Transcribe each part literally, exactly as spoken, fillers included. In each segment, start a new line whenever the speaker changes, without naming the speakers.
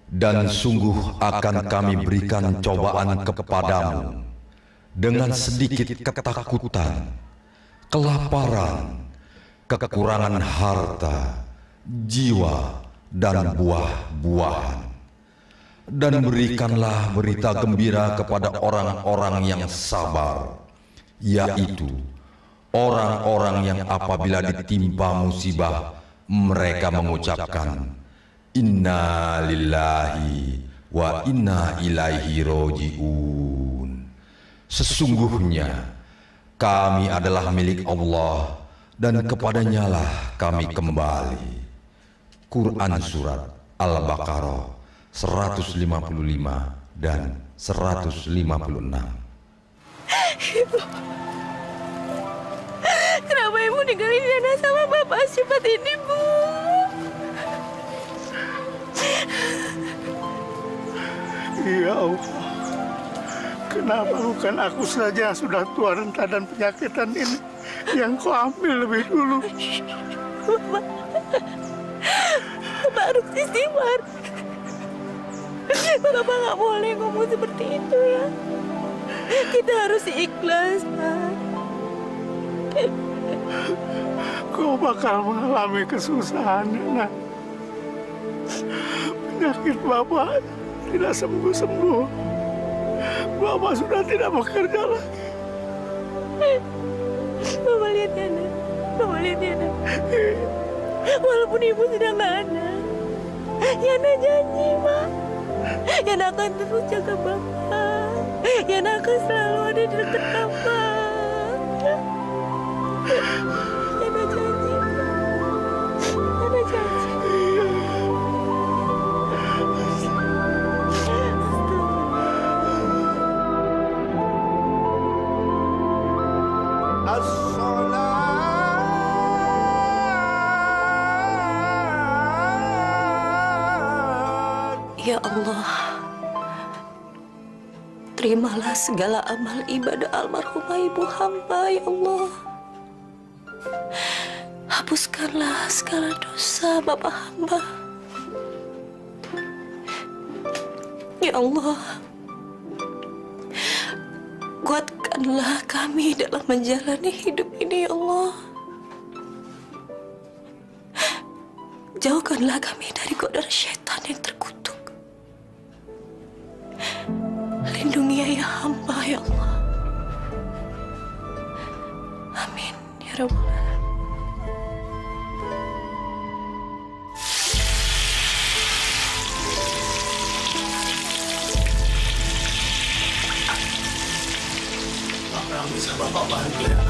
Dan sungguh akan kami berikan cobaan kepadamu dengan sedikit ketakutan, kelaparan, kekurangan harta, jiwa, dan buah-buahan. Dan berikanlah berita gembira kepada orang-orang yang sabar, yaitu orang-orang yang apabila ditimpa musibah, mereka mengucapkan, Inna lillahi wa inna ilaihi roji'un. Sesungguhnya kami adalah milik Allah dan kepadanyalah kami kembali. Quran Surat Al-Baqarah seratus lima puluh lima dan seratus lima puluh enam.
Ibu, kenapa ibu ninggalin Yana sama bapak secepat ini, Bu?
Ya Allah, kenapa bukan aku saja yang sudah tua renta dan penyakitan ini yang kau ambil lebih dulu?
Bapak, Bapak harus istighfar. Bapak nggak boleh ngomong seperti itu ya. Kita harus ikhlas, Pak.
Kau bakal mengalami kesusahan, nak. Penyakit Bapak tidak sembuh-sembuh. Bapak sudah tidak bekerja lagi.
Bapak lihat Yana, Bapak lihat Yana. Walaupun ibu sudah nggak ada, Yana janji, Pak. Yana akan terus jaga Bapak. Yana akan selalu ada di dekat Bapak. Yana janji, Pak. Yana janji.
Ya Allah, terimalah segala amal ibadah almarhumah ibu hamba, ya Allah. Hapuskanlah segala dosa Bapak hamba. Ya Allah, kuatkanlah kami dalam menjalani hidup ini, ya Allah. Jauhkanlah kami dari godaan syaitan yang terkutuk. Lindungi ayah hamba, ya Allah. Amin, ya Rabbal Alamin.
Apa yang bisa Bapak bantu, ya?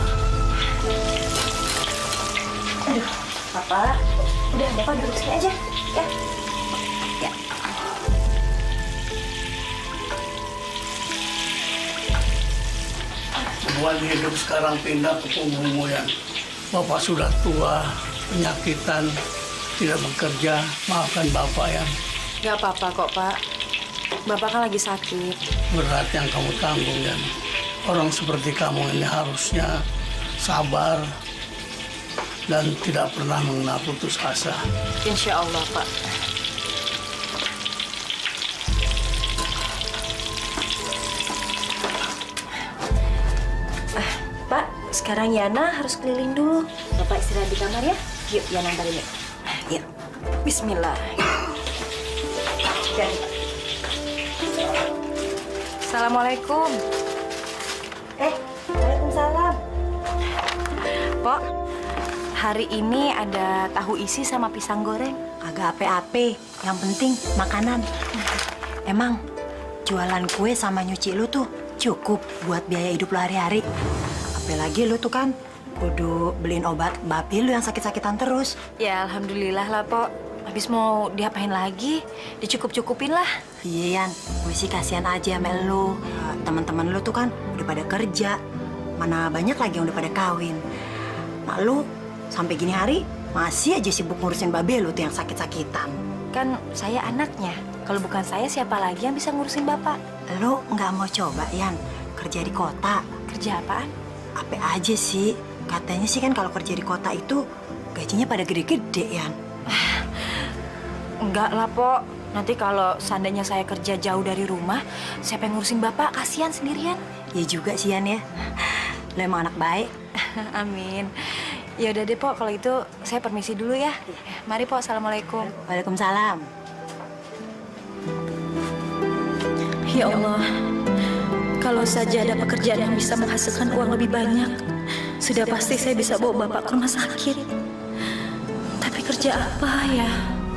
Aduh, Bapak. Udah, Bapak duduk sini aja, ya. Ya.
Tuan hidup sekarang pindah ke punggungmu, ya. Bapak sudah tua, penyakitan, tidak bekerja. Maafkan Bapak, ya.
Gak apa-apa kok, Pak. Bapak kan lagi sakit.
Berat yang kamu tanggung, ya. Orang seperti kamu ini harusnya sabar dan tidak pernah mengenal putus asa.
Insya Allah, Pak. Ah, Pak, sekarang Yana harus keliling dulu. Bapak istirahat di kamar ya. Yuk, Yana antarin yuk. Yuk. Bismillah. Jadi, Pak. Assalamualaikum. Eh, Waalaikumsalam. Pok, hari ini ada tahu isi sama pisang goreng.
Agak ape-ape, yang penting makanan. Emang jualan kue sama nyuci lu tuh cukup buat biaya hidup lu hari-hari. Apalagi lu tuh kan kudu beliin obat babi lu yang sakit-sakitan terus.
Ya, alhamdulillah lah, Pok. Habis mau diapain lagi? Dicukup-cukupin lah.
Iya, Yan. Gue sih kasihan aja sama lu. Uh, Teman-teman lu tuh kan udah pada kerja. Mana banyak lagi yang udah pada kawin. Mak lu sampai gini hari masih aja sibuk ngurusin babe lu tuh yang sakit-sakitan.
Kan saya anaknya. Kalau bukan saya, siapa lagi yang bisa ngurusin Bapak?
Lu nggak mau coba, Yan, kerja di kota?
Kerja apaan?
Apa aja sih? Katanya sih kan kalau kerja di kota itu gajinya pada gede-gede, Yan.
Enggak lah, Pok. Nanti kalau seandainya saya kerja jauh dari rumah, siapa yang ngurusin Bapak? Kasihan sendirian.
Ya juga sih, Yan ya. Lo emang anak baik.
Amin. Ya udah deh, Pok. Kalau itu saya permisi dulu ya. Mari, Pok. Assalamualaikum.
Waalaikumsalam.
Ya Allah, kalau saja ada pekerjaan yang bisa menghasilkan uang lebih banyak, sudah pasti saya bisa bawa Bapak ke rumah sakit. Tapi kerja apa ya?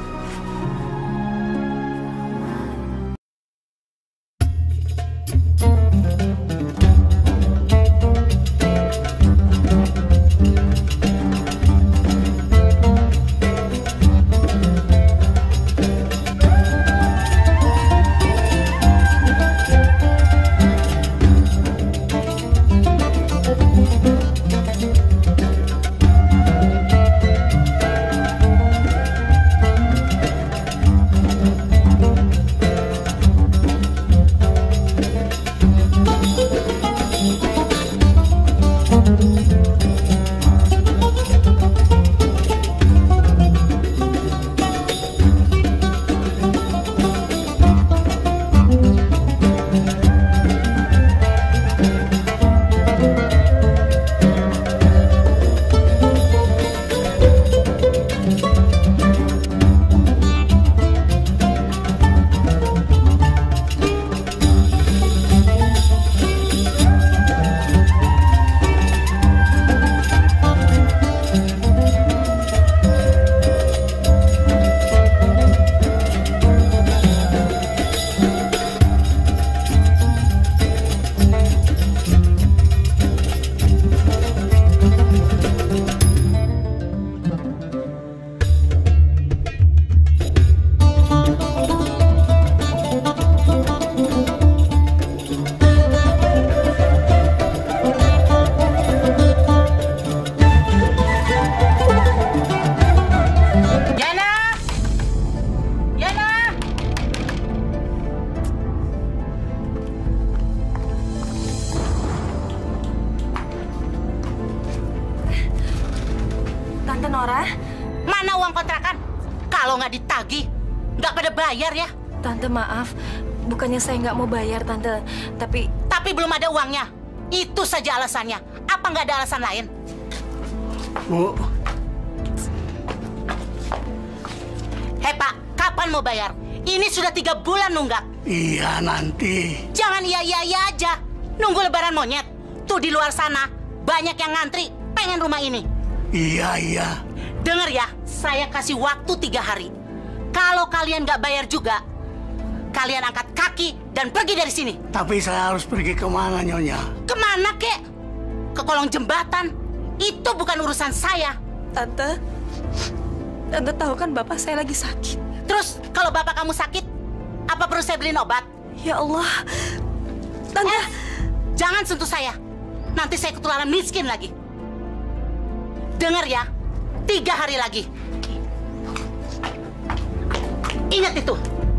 Nora?
Mana uang kontrakan? Kalau nggak ditagih, nggak pada bayar ya?
Tante maaf, bukannya saya nggak mau bayar Tante, tapi...
Tapi belum ada uangnya. Itu saja alasannya. Apa nggak ada alasan lain?
Bu.
Hei Pak, kapan mau bayar? Ini sudah tiga bulan nunggak.
Iya nanti.
Jangan iya-iya aja. Nunggu lebaran monyet. Tuh di luar sana, banyak yang ngantri, pengen rumah ini.
Iya, iya.
Dengar ya, saya kasih waktu tiga hari. Kalau kalian nggak bayar juga, kalian angkat kaki dan pergi dari sini.
Tapi saya harus pergi kemana, Nyonya?
Kemana, kek? Ke kolong jembatan. Itu bukan urusan saya.
Tante, Tante tahu kan bapak saya lagi sakit.
Terus, kalau bapak kamu sakit, apa perlu saya beliin obat?
Ya Allah, Tante.
Eh, jangan sentuh saya. Nanti saya ketularan miskin lagi. Dengar ya, tiga hari lagi. Ingat itu.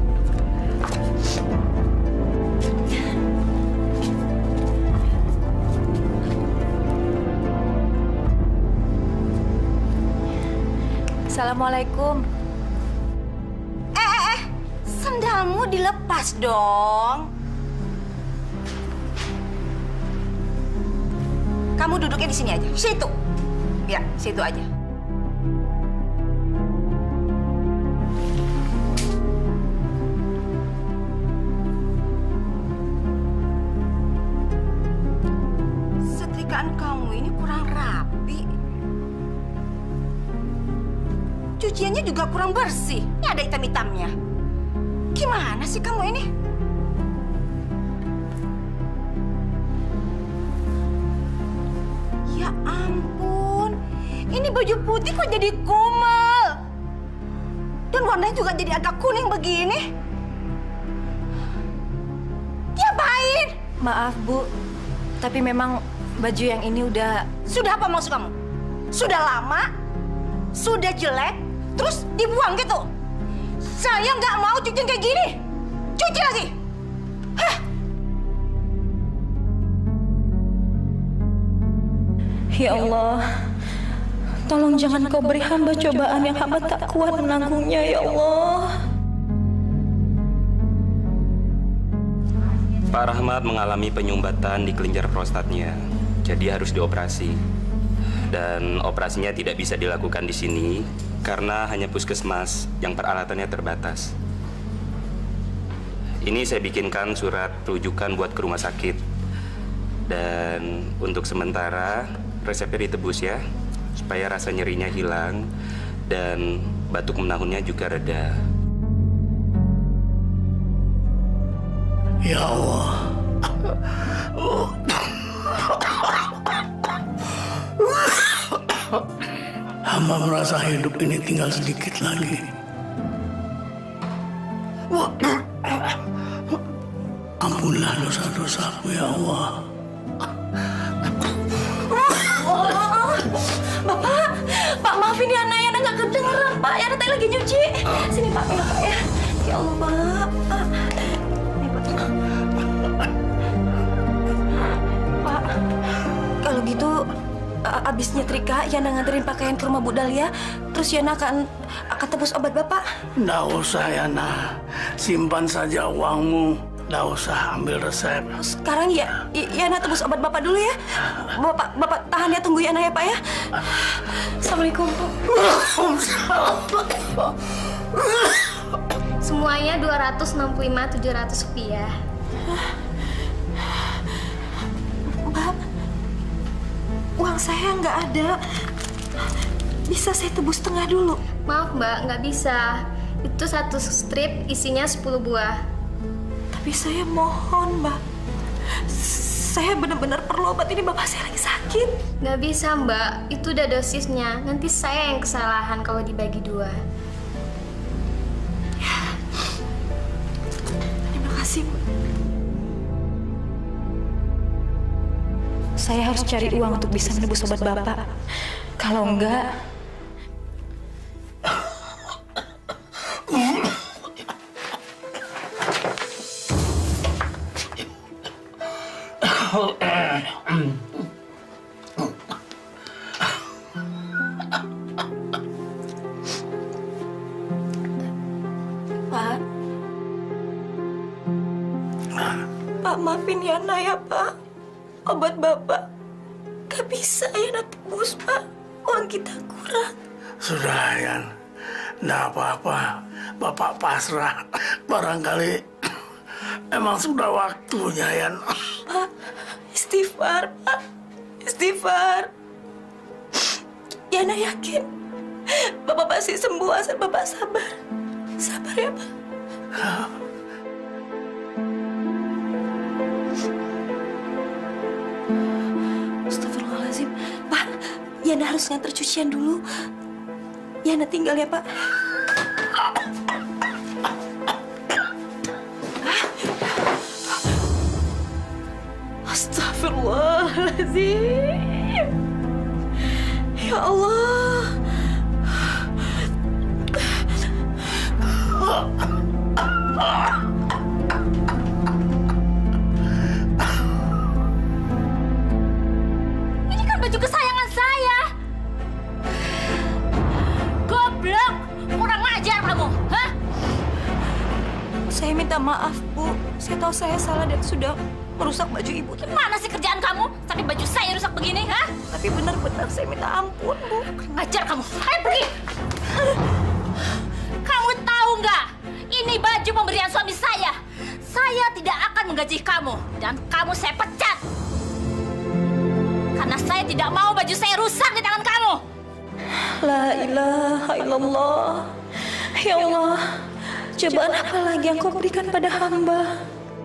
Assalamualaikum.
Eh, eh, eh, sendalmu dilepas dong. Kamu duduknya di sini aja, situ. Ya, situ aja. Setrikaan kamu ini kurang rapi. Cuciannya juga kurang bersih. Ini ada hitam-hitamnya. Gimana sih kamu ini? Ya ampun. Ini baju putih kok jadi kumal. Dan warnanya juga jadi agak kuning begini. Diapain?
Maaf, Bu. Tapi memang baju yang ini udah...
Sudah apa maksud kamu? Sudah lama? Sudah jelek? Terus dibuang gitu? Saya nggak mau cuci kayak gini. Cuci lagi. Hah?
Ya Allah, tolong jangan kau beri hamba cobaan yang hamba tak kuat menanggungnya, ya Allah.
Pak Rahmat mengalami penyumbatan di kelenjar prostatnya, jadi harus dioperasi. Dan operasinya tidak bisa dilakukan di sini karena hanya puskesmas yang peralatannya terbatas. Ini saya bikinkan surat rujukan buat ke rumah sakit. Dan untuk sementara resepnya ditebus ya, supaya rasa nyerinya hilang dan batuk menahunnya juga reda.
Ya Allah. Hamba merasa hidup ini tinggal sedikit lagi. Ampunlah dosa-dosaku ya Allah.
Oh, Bapak, Pak maafin ya Yana, Yana nggak kedengeran Pak. Yana tadi lagi nyuci. Sini Pak, ya Pak ya. Ya Allah Pak. Nih Pak. Pak, kalau gitu abis nyetrika Yana nganterin pakaian ke rumah Bu Dahlia, terus Yana akan akan tebus obat Bapak.
Nggak usah Yana, simpan saja uangmu. Nggak usah ambil resep.
Sekarang ya, Yana tebus obat Bapak dulu ya. Bapak, Bapak tahan ya, tunggu Yana ya Pak ya. Assalamualaikum.
Semuanya dua ratus enam puluh lima tujuh ratus rupiah.
Mbak, uang saya nggak ada. Bisa saya tebus setengah dulu?
Maaf Mbak, nggak bisa. Itu satu strip isinya sepuluh buah.
Tapi saya mohon, Mbak. Saya benar-benar perlu obat ini. Bapak saya lagi sakit.
Nggak bisa, Mbak. Itu udah dosisnya. Nanti saya yang kesalahan kalau dibagi dua.
Ya. Terima kasih, Mbak. Saya harus cari uang untuk bisa menebus obat Bapak. Kalau enggak... Pak, Pak maafin Yana ya Pak. Obat Bapak gak bisa Yana tebus Pak. Uang kita kurang.
Sudah Yan, nggak apa-apa. Bapak pasrah. Barangkali emang sudah waktunya Yan.
Pak, istighfar Pak, istighfar. Yana yakin Bapak pasti sembuh asal Bapak sabar. Sabar ya Pak. Astagfirullahaladzim. Pak, Yana harus nganter cucian dulu. Yana tinggal ya Pak. Astagfirullahaladzim. Ya Allah.
Ini kan baju kesayangan saya. Goblok, kurang ajar kamu, hah?
Saya minta maaf, Bu. Saya tahu saya salah dan sudah merusak baju Ibu.
Gimana sih kerjaan kamu? Sampai baju saya rusak begini, hah?
Tapi benar-benar saya minta ampun, Bu.
Kurang ajar kamu. Ayo pergi. Kamu tahu nggak? Ini baju pemberian suami saya. Saya tidak akan menggaji kamu. Dan kamu saya pecat. Karena saya tidak mau baju saya rusak di tangan kamu.
La ilaha illallah. Ya Allah, cobaan apa lagi yang kau berikan pada hamba?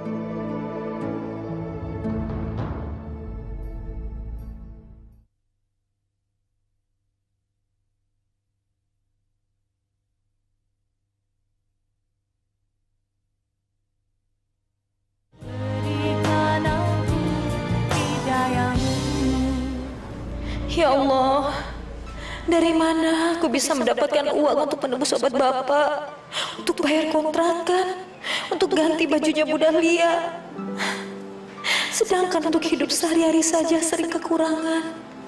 Ya Allah, dari mana aku bisa mendapatkan uang untuk menebus obat Bapak, untuk bayar kontrakan, untuk ganti bajunya Bu Dahlia. Sedangkan untuk hidup sehari-hari saja sering kekurangan.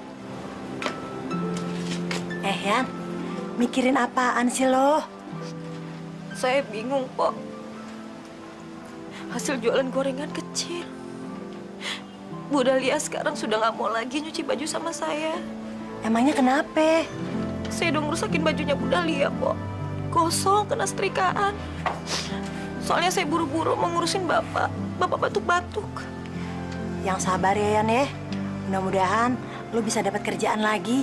Eh, Yan, mikirin apaan sih lo?
Saya bingung, Pok. hasil jualan gorengan kecil. Bu Dahlia sekarang sudah nggak mau lagi nyuci baju sama saya.
Emangnya kenapa?
Saya udah ngerusakin bajunya Bu Dahlia, Po. Gosong, kena setrikaan. Soalnya saya buru-buru mau ngurusin Bapak. Bapak batuk-batuk.
Yang sabar ya, Yan ya. Mudah-mudahan lu bisa dapat kerjaan lagi.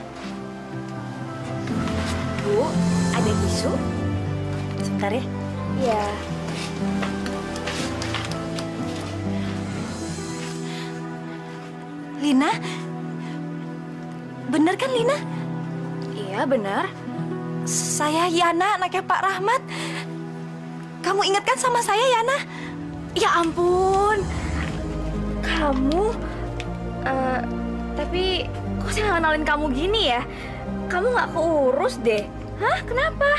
Bu, ada tisu?
Sebentar ya.
Iya.
Lina? Bener kan, Lina?
Iya, benar.
Saya Yana, anaknya Pak Rahmat. Kamu ingat kan sama saya, Yana?
Ya ampun. Kamu... Uh, tapi kok saya nggak kenalin kamu gini ya? Kamu nggak keurus deh. Hah? Kenapa?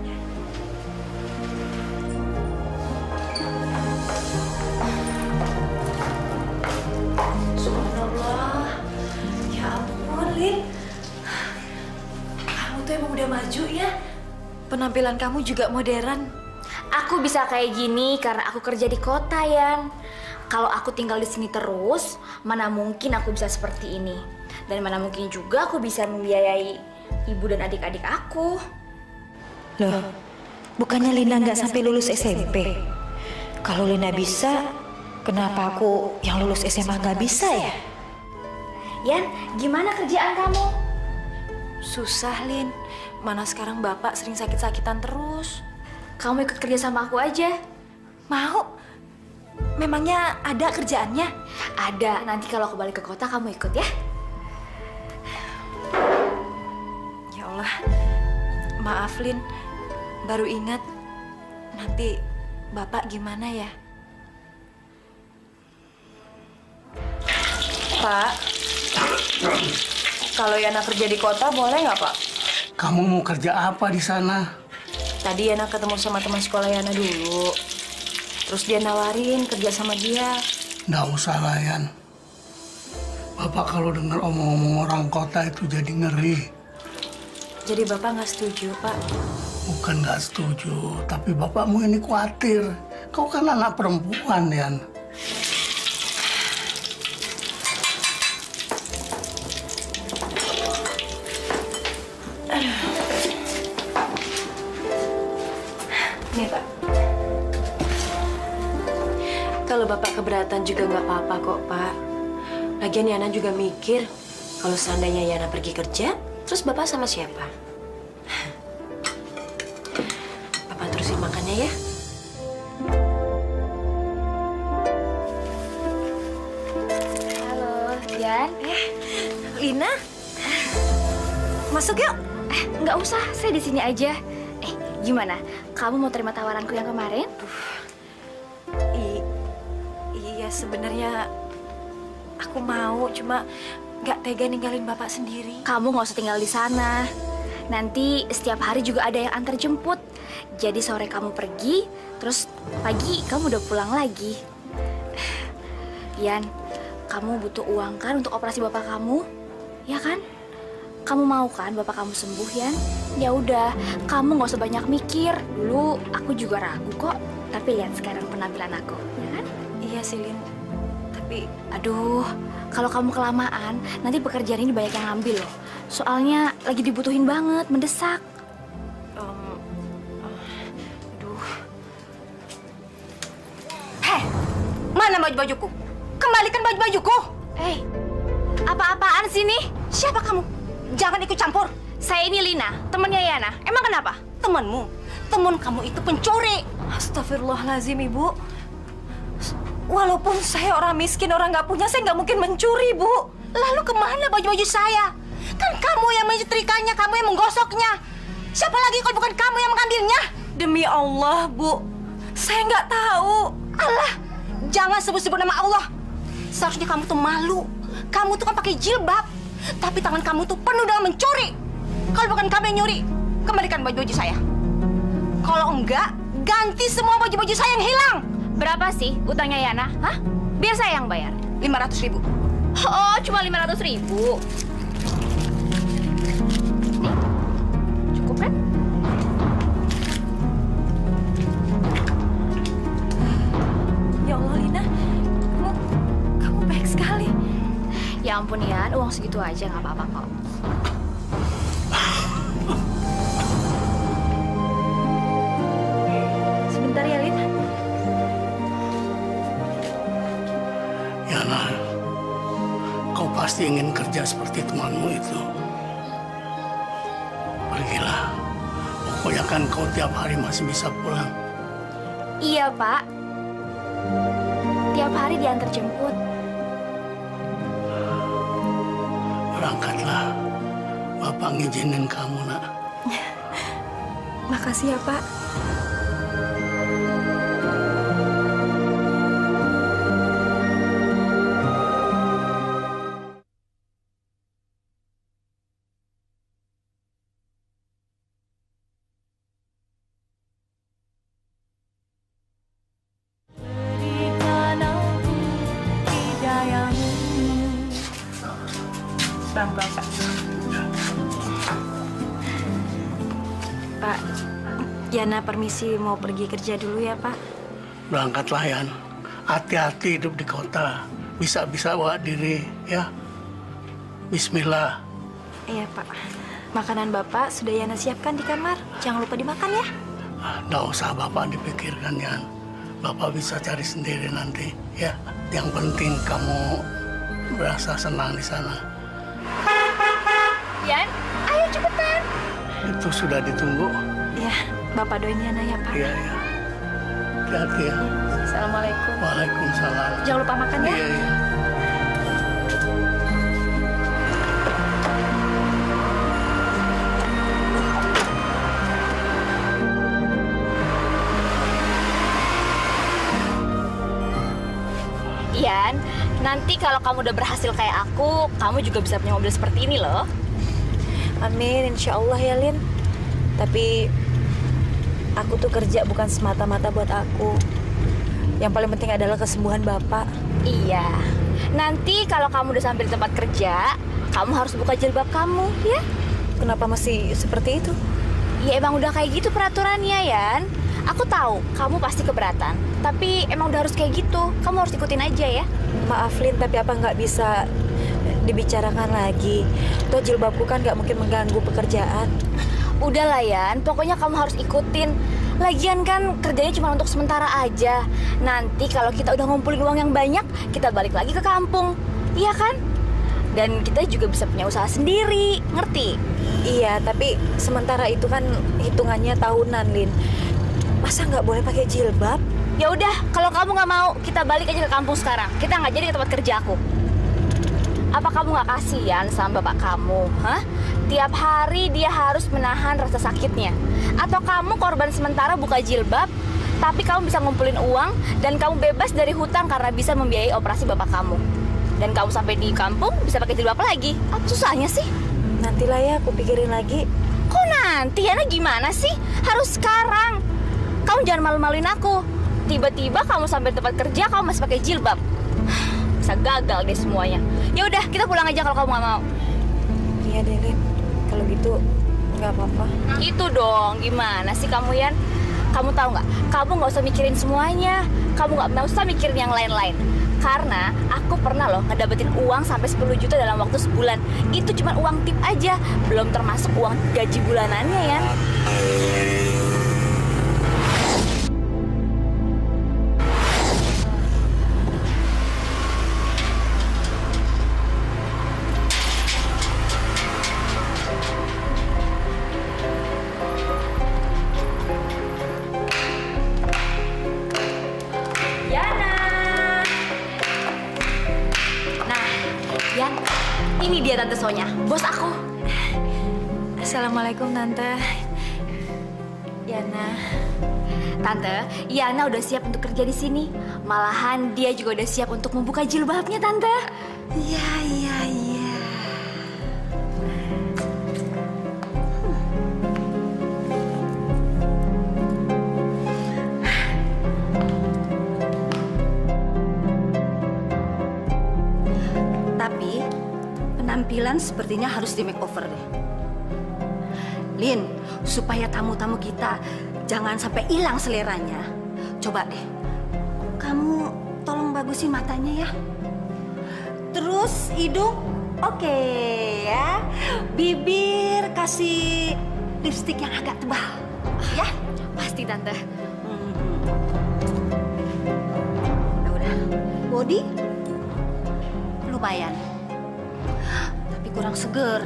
Subhanallah. Ya ampun, Lin. Kamu tuh emang udah maju ya. Penampilan kamu juga modern.
Aku bisa kayak gini karena aku kerja di kota, Yan. Kalau aku tinggal di sini terus, mana mungkin aku bisa seperti ini. Dan mana mungkin juga aku bisa membiayai ibu dan adik-adik aku.
Loh, bukannya Lina nggak sampai lulus S M P? Kalau Lina bisa, kenapa aku yang lulus S M A nggak bisa ya?
Yan, gimana kerjaan kamu?
Susah, Lin. Mana sekarang Bapak sering sakit-sakitan terus.
Kamu ikut kerja sama aku aja.
Mau? Memangnya ada kerjaannya?
Ada. Nanti kalau aku balik ke kota, kamu ikut ya.
Ya Allah. Maaf, Lin. Baru ingat. Nanti Bapak gimana ya? Pak. Kalau Yana kerja di kota, boleh nggak, Pak?
Kamu mau kerja apa di sana?
Tadi Yana ketemu sama teman sekolah Yana dulu. Terus dia nawarin kerja sama dia.
Nggak usah lah, Yan. Bapak kalau dengar omong-omong orang kota itu jadi ngeri.
Jadi Bapak nggak setuju, Pak?
Bukan nggak setuju, tapi bapakmu ini khawatir. Kau kan anak perempuan, Yan.
Nih, Pak. Kalau Bapak keberatan juga nggak apa-apa kok, Pak. Lagian Yana juga mikir, kalau seandainya Yana pergi kerja, terus Bapak sama siapa? Bapak terusin makannya ya.
Halo, Yan.
Eh, Lina? Masuk yuk.
Eh, nggak usah, saya di sini aja. Eh, gimana? Kamu mau terima tawaranku yang kemarin?
I, iya sebenarnya aku mau, cuma nggak tega ninggalin Bapak sendiri.
Kamu nggak usah tinggal di sana. Nanti setiap hari juga ada yang antar jemput. Jadi sore kamu pergi, terus pagi kamu udah pulang lagi. Yan, kamu butuh uang kan untuk operasi bapak kamu? Ya kan? Kamu mau kan bapak kamu sembuh, Yan? Ya udah, kamu nggak usah banyak mikir. Dulu aku juga ragu kok, tapi lihat sekarang penampilan aku, ya kan?
Iya sih, Lin. Tapi,
aduh, kalau kamu kelamaan, nanti pekerjaan ini banyak yang ngambil loh. Soalnya lagi dibutuhin banget, mendesak.
Um, uh, aduh.
Heh, mana baju-bajuku? Kembalikan baju-bajuku.
Eh, apa-apaan sih nih?
Siapa kamu? Jangan ikut campur.
Saya ini Lina, temannya Yana. Emang kenapa?
Temanmu, teman kamu itu pencuri.
Astagfirullahaladzim, Ibu. Walaupun saya orang miskin, orang nggak punya, saya nggak mungkin mencuri, Bu.
Lalu kemana baju-baju saya? Kan kamu yang menyetrikanya, kamu yang menggosoknya. Siapa lagi kalau bukan kamu yang mengambilnya?
Demi Allah, Bu. Saya nggak tahu.
Allah, jangan sebut-sebut nama Allah. Seharusnya kamu tuh malu. Kamu tuh kan pakai jilbab. Tapi tangan kamu tuh penuh dengan mencuri. Kalau bukan kamu yang nyuri, kembalikan baju-baju saya. Kalau enggak, ganti semua baju-baju saya yang hilang.
Berapa sih utangnya Yana? Hah? Biar saya yang bayar.
lima ratus ribu.
Oh, cuma lima ratus ribu. Nih, cukup kan? Ya ampun Yan, uang segitu aja nggak apa-apa kok. Sebentar ya, Lin.
Yana, kau pasti ingin kerja seperti temanmu itu. Pergilah. Pokoknya kan kau tiap hari masih bisa pulang.
Iya, Pak. Tiap hari diantar jemput.
Berangkatlah. Bapak ngizinin kamu, nak.
Makasih ya, Pak.
Pelan-pelan, Pak.
Pak, Yana permisi mau pergi kerja dulu ya, Pak.
Berangkatlah, Yan. Hati-hati hidup di kota. Bisa-bisa bawa diri, ya. Bismillah.
Iya, Pak. Makanan Bapak sudah Yana siapkan di kamar. Jangan lupa dimakan ya.
Nggak usah Bapak dipikirkan, Yan. Bapak bisa cari sendiri nanti, ya. Yang penting kamu merasa senang di sana.
Yan, ayo cepetan.
Itu sudah ditunggu.
Ya, Bapak doain Yana ya, Pak.
Iya, iya. Hati-hati ya.
Assalamualaikum.
Waalaikumsalam.
Jangan lupa makan ya.
Iya, iya.
Yan, nanti kalau kamu udah berhasil kayak aku, kamu juga bisa punya mobil seperti ini loh.
Amin, insya Allah ya, Lin. Tapi aku tuh kerja bukan semata-mata buat aku. Yang paling penting adalah kesembuhan Bapak.
Iya. Nanti kalau kamu udah sampai di tempat kerja, kamu harus buka jilbab kamu, ya?
Kenapa masih seperti itu?
Ya emang udah kayak gitu peraturannya, Yan. Aku tahu kamu pasti keberatan, tapi emang udah harus kayak gitu. Kamu harus ikutin aja ya.
Maaf, Lin, tapi apa nggak bisa dibicarakan lagi? Toh jilbabku kan nggak mungkin mengganggu pekerjaan.
Udah lah, Yan. Pokoknya kamu harus ikutin. Lagian kan kerjanya cuma untuk sementara aja. Nanti kalau kita udah ngumpulin uang yang banyak, kita balik lagi ke kampung. Iya kan? Dan kita juga bisa punya usaha sendiri. Ngerti?
Iya, tapi sementara itu kan hitungannya tahunan, Lin. Masa nggak boleh pakai jilbab?
Ya udah, kalau kamu nggak mau, kita balik aja ke kampung sekarang. Kita nggak jadi ke tempat kerja aku. Apa kamu nggak kasihan sama bapak kamu? Hah? Tiap hari dia harus menahan rasa sakitnya. Atau kamu korban sementara buka jilbab, tapi kamu bisa ngumpulin uang dan kamu bebas dari hutang karena bisa membiayai operasi bapak kamu. Dan kamu sampai di kampung bisa pakai jilbab lagi. Apa susahnya sih?
Nantilah ya, aku pikirin lagi.
Kok nanti? Yana gimana sih? Harus sekarang. Kamu jangan malu-maluin aku. Tiba-tiba kamu sampai tempat kerja, kamu masih pakai jilbab. Bisa gagal deh semuanya. Ya udah, kita pulang aja kalau kamu nggak mau.
Iya deh, Lin. Kalau gitu nggak apa-apa.
Itu dong, gimana sih kamu, Yan? Kamu tahu nggak? Kamu nggak usah mikirin semuanya. Kamu nggak usah mikirin yang lain-lain. Karena aku pernah loh ngedapetin uang sampai sepuluh juta dalam waktu sebulan. Itu cuma uang tip aja, belum termasuk uang gaji bulanannya, Yan. Ini dia Tante Sonya, bos aku.
Assalamualaikum, Tante. Yana.
Tante, Yana udah siap untuk kerja di sini. Malahan dia juga udah siap untuk membuka jilbabnya, Tante.
Iya, iya, iya.
Tapi penampilan sepertinya harus di makeover deh. Lin, supaya tamu-tamu kita jangan sampai hilang seleranya. Coba deh, kamu tolong bagusin matanya ya.
terus hidung. Oke ya. Bibir kasih lipstik yang agak tebal. Ya?
Pasti Tante.
Hmm. Nah, udah. Body lumayan. Tapi kurang seger.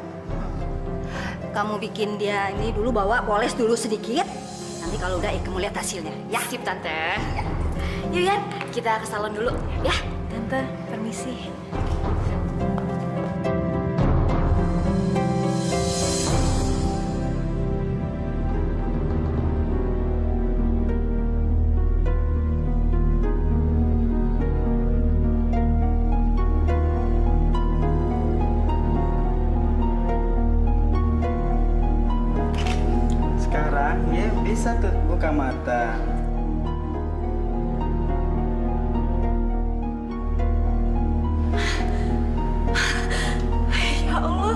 Kamu bikin dia ini dulu, bawa poles dulu sedikit. Nanti kalau udah, eh, kamu lihat hasilnya. Ya,
Sip Tante.
Ya.
Yuk Yan, kita ke salon dulu ya.
Tante, permisi.
Sekarang ya bisa tuh buka mata.
Ya Allah.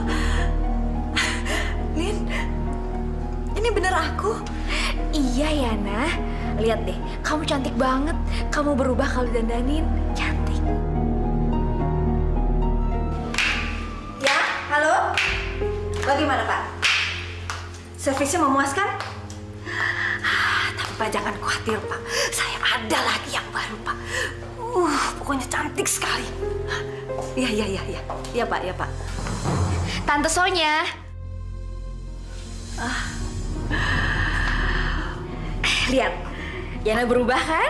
Lin, ini bener aku?
Iya Yana, lihat deh, kamu cantik banget. Kamu berubah kalau dandanin, cantik.
Ya, halo? Bagaimana, Pak? Servisnya memuaskan? Ah, tapi Pak jangan khawatir, Pak. Saya ada lagi yang baru, Pak. Uh, pokoknya cantik sekali. Iya, iya, iya, iya. Iya, Pak, iya, Pak.
Tante Sonya.
Ah.
Lihat, Yana berubah kan?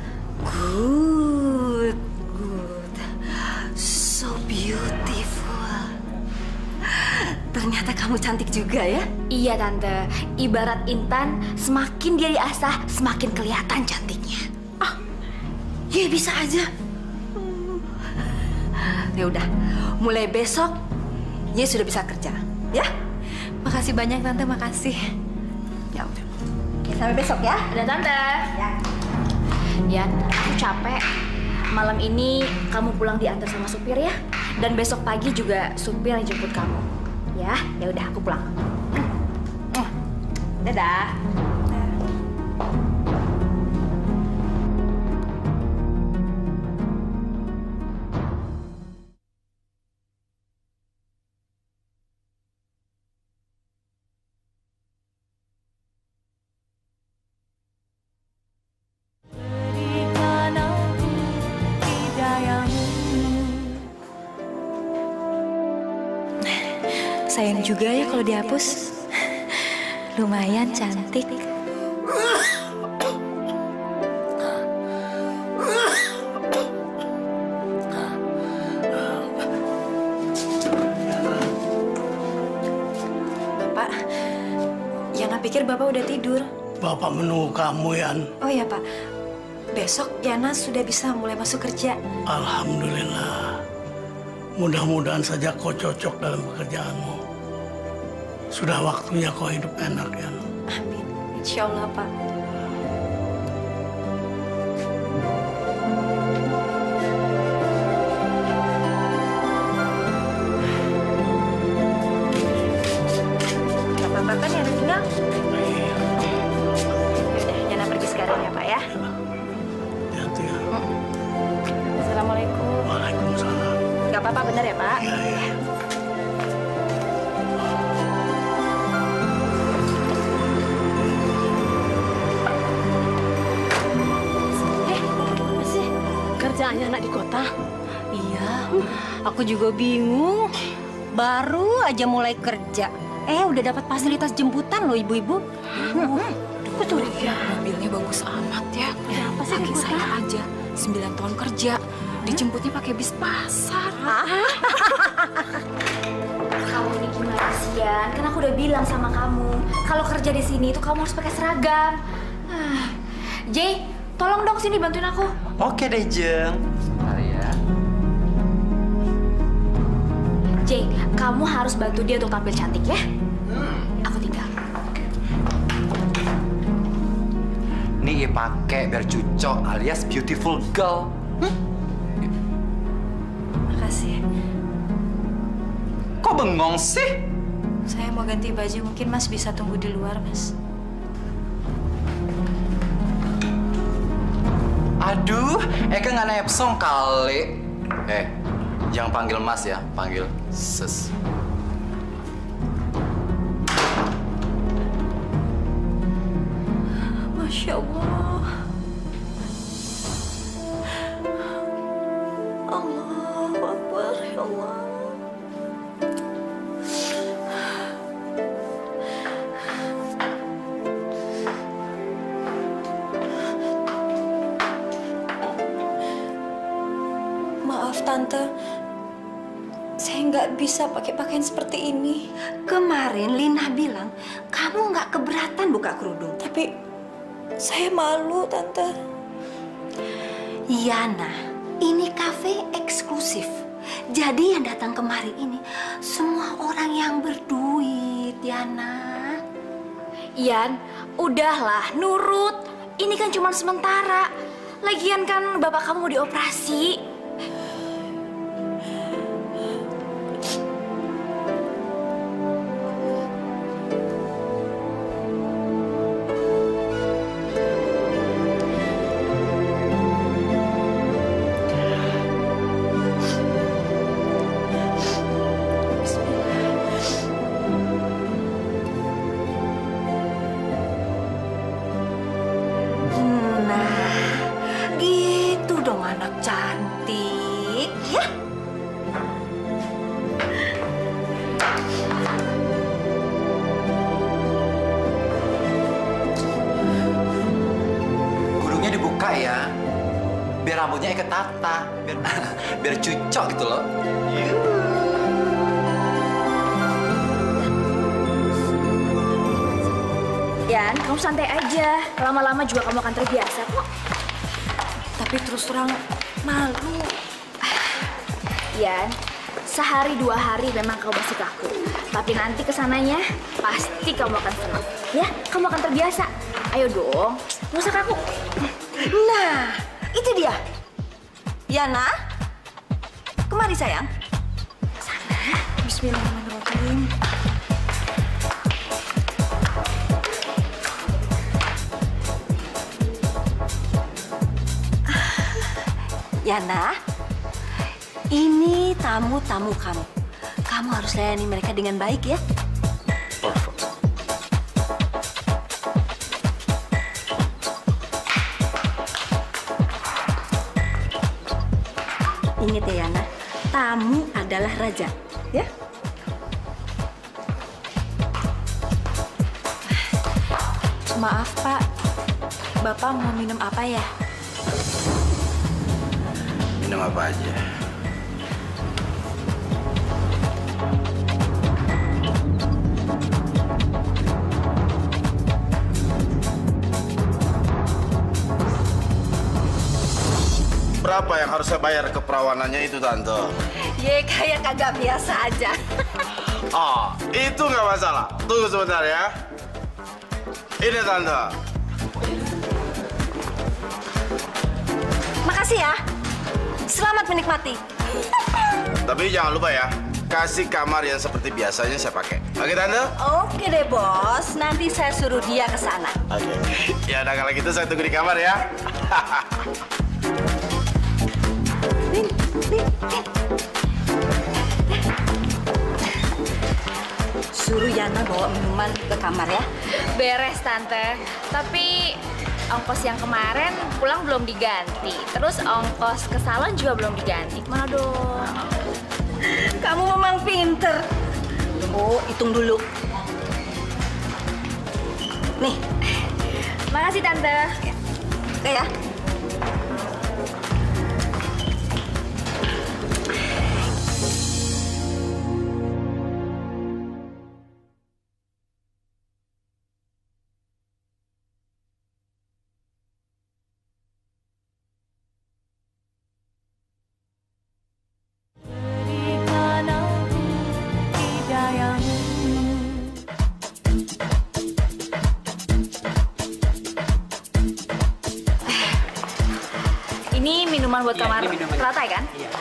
Good, good. So beautiful. Ternyata kamu cantik juga ya?
Iya Tante, ibarat intan, semakin dia diasah, semakin kelihatan cantiknya.
Ah, ya bisa aja. Ya udah, mulai besok Ye sudah bisa kerja, ya?
Makasih banyak Tante, makasih.
Ya udah. Oke, sampai besok ya.
Ada Tante.
Ya.
Yan, aku capek. Malam ini kamu pulang diantar sama supir ya. Dan besok pagi juga supir yang jemput kamu. Ya, ya udah aku pulang.
Dadah.
Sayang juga ya kalau dihapus. Lumayan cantik. Bapak, Yana pikir Bapak udah tidur.
Bapak menunggu kamu, Yan.
Oh ya Pak, besok Yana sudah bisa mulai masuk kerja.
Alhamdulillah. Mudah-mudahan saja kau cocok dalam pekerjaanmu. Sudah waktunya kau hidup enak, Yan.
Amin. Insya Allah, Pak.
Bapak kan yang tinggal? Yaudah, Yana pergi sekarang ya, Pak ya.
Hati-hati ya.
Assalamualaikum.
Waalaikumsalam.
Gak apa-apa bener ya, Pak?
Iya, iya.
Kerjaannya anak di kota.
Iya, aku juga bingung. Baru aja mulai kerja. Eh, udah dapat fasilitas jemputan loh ibu-ibu.
Betul ya. Mobilnya bagus amat ya.
Kenapa sih
Laki
ribut,
saya
ah?
aja sembilan tahun kerja. Dijemputnya pakai bis pasar.
Kamu ini gimana sih Yan? Kan aku udah bilang sama kamu, kalau kerja di sini itu kamu harus pakai seragam. Ah. Jay, tolong dong sini bantuin aku.
Oke deh, Jeng. Sebentar ya.
Jay, kamu harus bantu dia untuk tampil cantik ya. Aku tinggal.
Nih pakai biar cucok alias beautiful girl.
Makasih.
Kok bengong sih?
Saya mau ganti baju, mungkin Mas bisa tunggu di luar, Mas.
Aduh, Eka nggak nepsong kali. Eh, Jangan panggil Mas ya, panggil Sis.
Masya Allah. Allahu Akbar, ya Allah. Maaf Tante, saya nggak bisa pakai pakaian seperti ini.
Kemarin Lina bilang kamu nggak keberatan buka kerudung.
Tapi saya malu, Tante.
Yana, ini kafe eksklusif. Jadi yang datang kemari ini semua orang yang berduit, Yana.
Ian, udahlah, nurut. Ini kan cuma sementara. Lagian kan bapak kamu mau dioperasi.
Ya, biar rambutnya ikat tata, biar biar cucok gitu loh.
Yan, kamu santai aja. Lama-lama juga kamu akan terbiasa kok.
Tapi terus terang malu.
Yan, sehari dua hari memang kamu masih kaku. Tapi nanti kesananya pasti kamu akan senang. Ya, kamu akan terbiasa. Ayo dong, nggak usah kaku.
Nah, itu dia. Yana, kemari sayang.
Sana. Bismillahirrahmanirrahim.
Yana, ini tamu-tamu kamu. Kamu harus layani mereka dengan baik ya.
Perfect.
Ingat ya Yana, tamu adalah raja, ya?
Maaf Pak, Bapak mau minum apa ya?
Minum apa aja. Berapa yang harus saya bayar keperawanannya itu, Tante?
Ye, kayak kagak biasa aja.
Oh, itu nggak masalah. Tunggu sebentar ya. Ini, Tante.
Makasih ya. Selamat menikmati.
Tapi jangan lupa ya, kasih kamar yang seperti biasanya saya pakai. Oke, Tante?
Oke deh, Bos. Nanti saya suruh dia ke sana.
Oke. Ya udah kalau gitu saya tunggu di kamar ya.
Lin, Lin, Lin. Suruh Yana bawa minuman ke kamar ya.
Beres, Tante. Tapi ongkos yang kemarin pulang belum diganti. Terus ongkos ke salon juga belum diganti. Mana dong?
Kamu memang pinter. Oh, hitung dulu. Nih.
Makasih, Tante.
Oke ya.
Minuman buat ya, kamar teratai kan? Iya.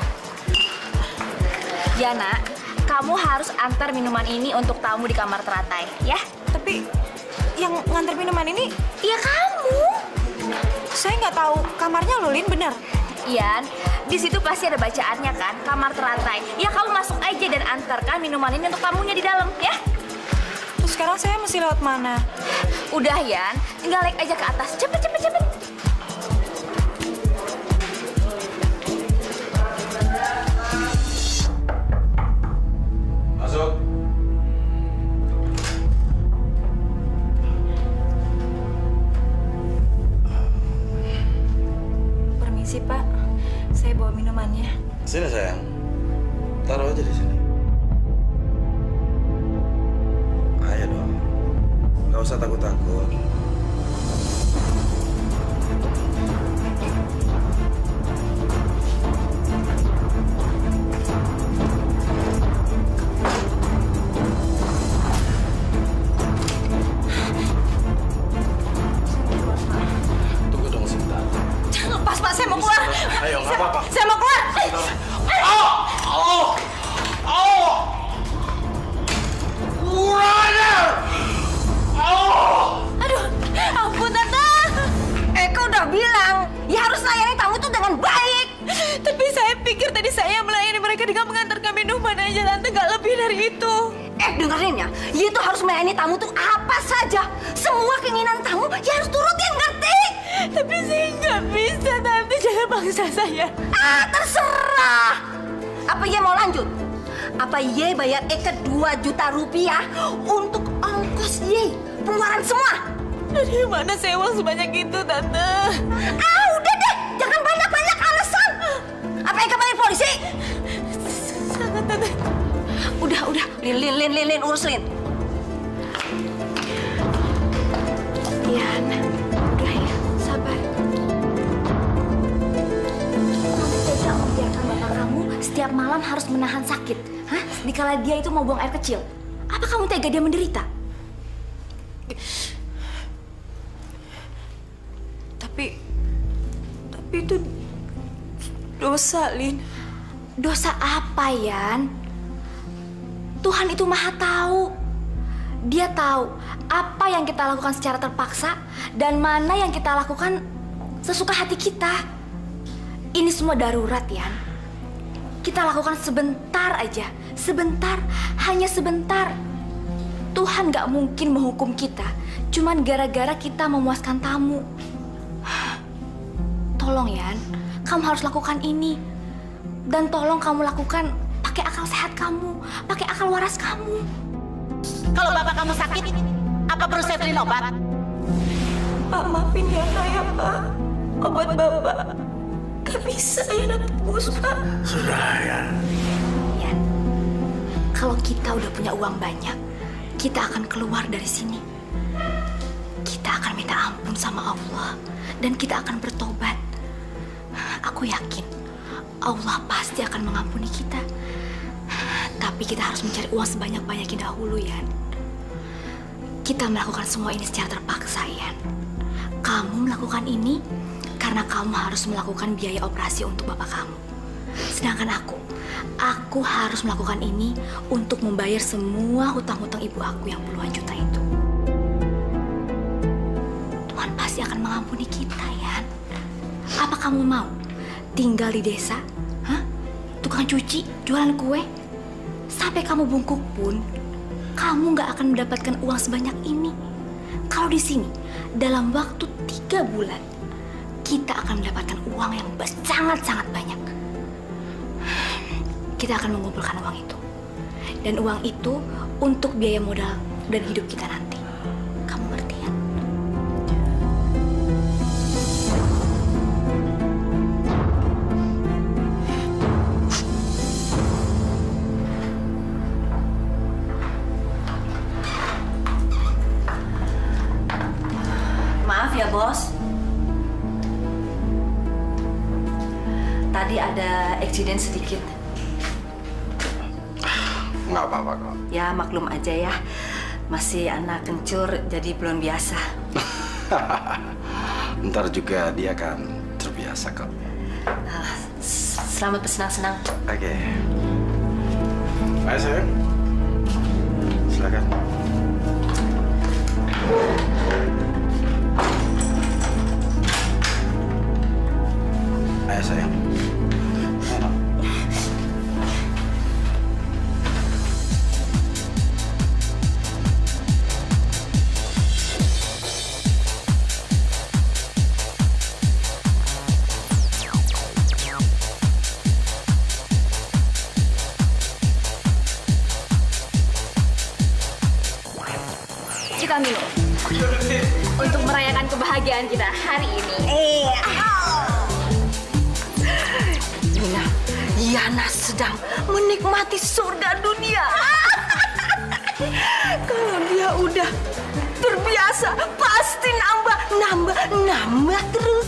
Yana, kamu harus antar minuman ini untuk tamu di kamar teratai, ya?
Tapi yang ngantar minuman ini,
ya kamu.
Saya nggak tahu kamarnya loh, Lin, benar.
Ian, di situ pasti ada bacaannya kan, kamar teratai. Ya kamu masuk aja dan antarkan minuman ini untuk tamunya di dalam, ya.
Terus sekarang saya mesti lewat mana?
Udah, Ian, tinggal naik aja ke atas. Cepet, cepet, cepet.
Masuk.
Permisi, Pak. Saya bawa minumannya.
Sini sayang, taruh aja di sini. Ayo dong, nggak usah takut-takut. Tunggu dong sebentar.
Jangan lepas, Pak. Saya mau keluar.
Ayo, nggak apa-apa.
Saya mau keluar.
Oh! Oh! Oh! Brother! Oh!
Aduh, ampun, Tante. Eko udah bilang, ya harus layani tamu tuh dengan baik.
Tapi saya pikir tadi saya melayani mereka dengan mengantarkan minuman aja, Tante. Nggak lebih dari itu.
Eh, dengerin ya. Ya itu harus melayani tamu tuh apa saja. Semua keinginan tamu ya harus turutin, ngerti?
Tapi saya nggak bisa, Tante. Jangan paksa saya.
Ah, terserah. Apa Ye mau lanjut? Apa Ye bayar Eka dua juta rupiah untuk ongkos Ye? Pengeluaran semua?
Dari mana saya uang sebanyak itu, Tante?
Ah, udah deh. Jangan banyak-banyak alasan. Apa Eka panggil polisi?
Sangat, Tante.
Udah, udah. Lin, Lin, Lin, Lin, Lin, urus Lin.
Ian, udah ya, sabar. Kamu tega membiarkan bapak kamu setiap malam harus menahan sakit. Hah? Dikala dia itu mau buang air kecil. Apa kamu tega dia menderita?
Tapi, tapi itu dosa, Lin.
Dosa apa, Yan? Tuhan itu maha tahu. Dia tahu apa yang kita lakukan secara terpaksa dan mana yang kita lakukan sesuka hati kita. Ini semua darurat, Yan. Kita lakukan sebentar aja. Sebentar, hanya sebentar. Tuhan gak mungkin menghukum kita cuman gara-gara kita memuaskan tamu. Tolong, Yan. Kamu harus lakukan ini. Dan tolong kamu lakukan pakai akal sehat kamu, pakai akal waras kamu.
Kalau bapak kamu sakit, apa perlu saya beliin obat?
Pak, maafin ya saya, Pak. Obat bapak gak bisa ya tebus, Pak.
Sudah, ya.
Yan, kalau kita udah punya uang banyak, kita akan keluar dari sini. Kita akan minta ampun sama Allah dan kita akan bertobat. Aku yakin Allah pasti akan mengampuni kita. Tapi kita harus mencari uang sebanyak-banyaknya dahulu, Yan. Kita melakukan semua ini secara terpaksa, Yan. Kamu melakukan ini karena kamu harus melakukan biaya operasi untuk bapak kamu. Sedangkan aku, aku harus melakukan ini untuk membayar semua hutang-hutang ibu aku yang puluhan juta itu. Tuhan pasti akan mengampuni kita, Yan. Apa kamu mau tinggal di desa? Hah? Tukang cuci, jualan kue? Sampai kamu bungkuk pun, kamu nggak akan mendapatkan uang sebanyak ini. Kalau di sini, dalam waktu tiga bulan, kita akan mendapatkan uang yang sangat-sangat banyak. Kita akan mengumpulkan uang itu. Dan uang itu untuk biaya modal dan hidup kita nanti. Kamu ngerti ya?
Maaf ya, Bos. Tadi ada eksiden sedikit.
Nggak apa-apa kok.
Ya, maklum aja ya. Masih anak kencur, jadi belum biasa.
Ntar juga dia kan terbiasa kok.
Uh, selamat bersenang-senang.
Oke. Ayo sayang. Silakan. Ayo sayang. Enak.
Kita minum untuk merayakan kebahagiaan kita hari ini.
Iya. Yana, Yana sedang menikmati surga dunia. Kalau dia udah terbiasa, pasti nambah, nambah, nambah terus.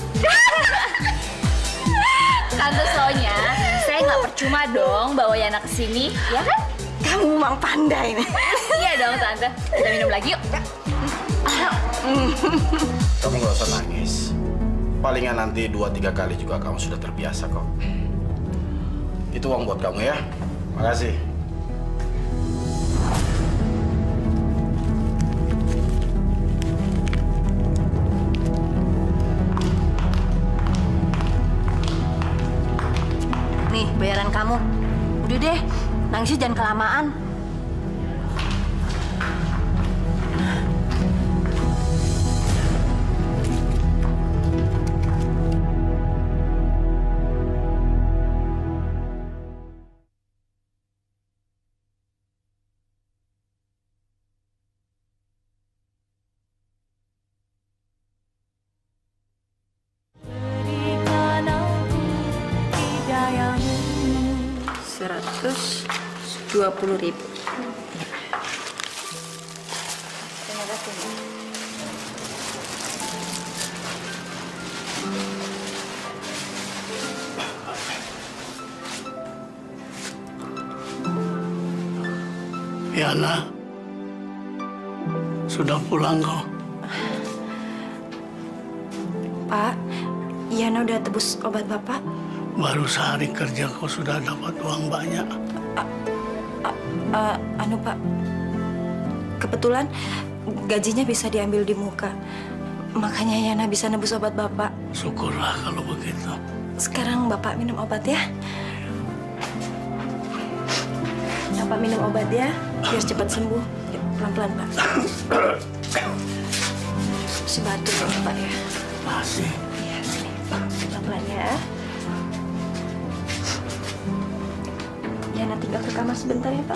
Tante Sonya, saya nggak percuma dong bawa Yana ke sini, ya kan?
Kamu memang pandai nih.
Iya dong, Tante. Kita minum lagi yuk.
Kamu nggak usah nangis. Palingan nanti dua tiga kali juga kamu sudah terbiasa kok. Itu uang buat kamu ya. Makasih.
Nih, bayaran kamu. Udah deh, nangisnya jangan kelamaan.
seratus dua puluh ribu.
Terima kasih.
Yana, sudah pulang kok?
Pak, Yana udah tebus obat Bapak?
Baru sehari kerja kau sudah dapat uang banyak.
Uh, uh, uh, anu Pak, kebetulan gajinya bisa diambil di muka. Makanya Yana bisa nebus obat Bapak.
Syukurlah kalau begitu.
Sekarang Bapak minum obat ya. Bapak minum obat ya, biar cepat sembuh. Pelan-pelan Pak. Sebatuk Pak ya.
Masih.
Iya, sini. Pelan-pelan ya. Yana tinggal ke kamar sebentar ya, Pak.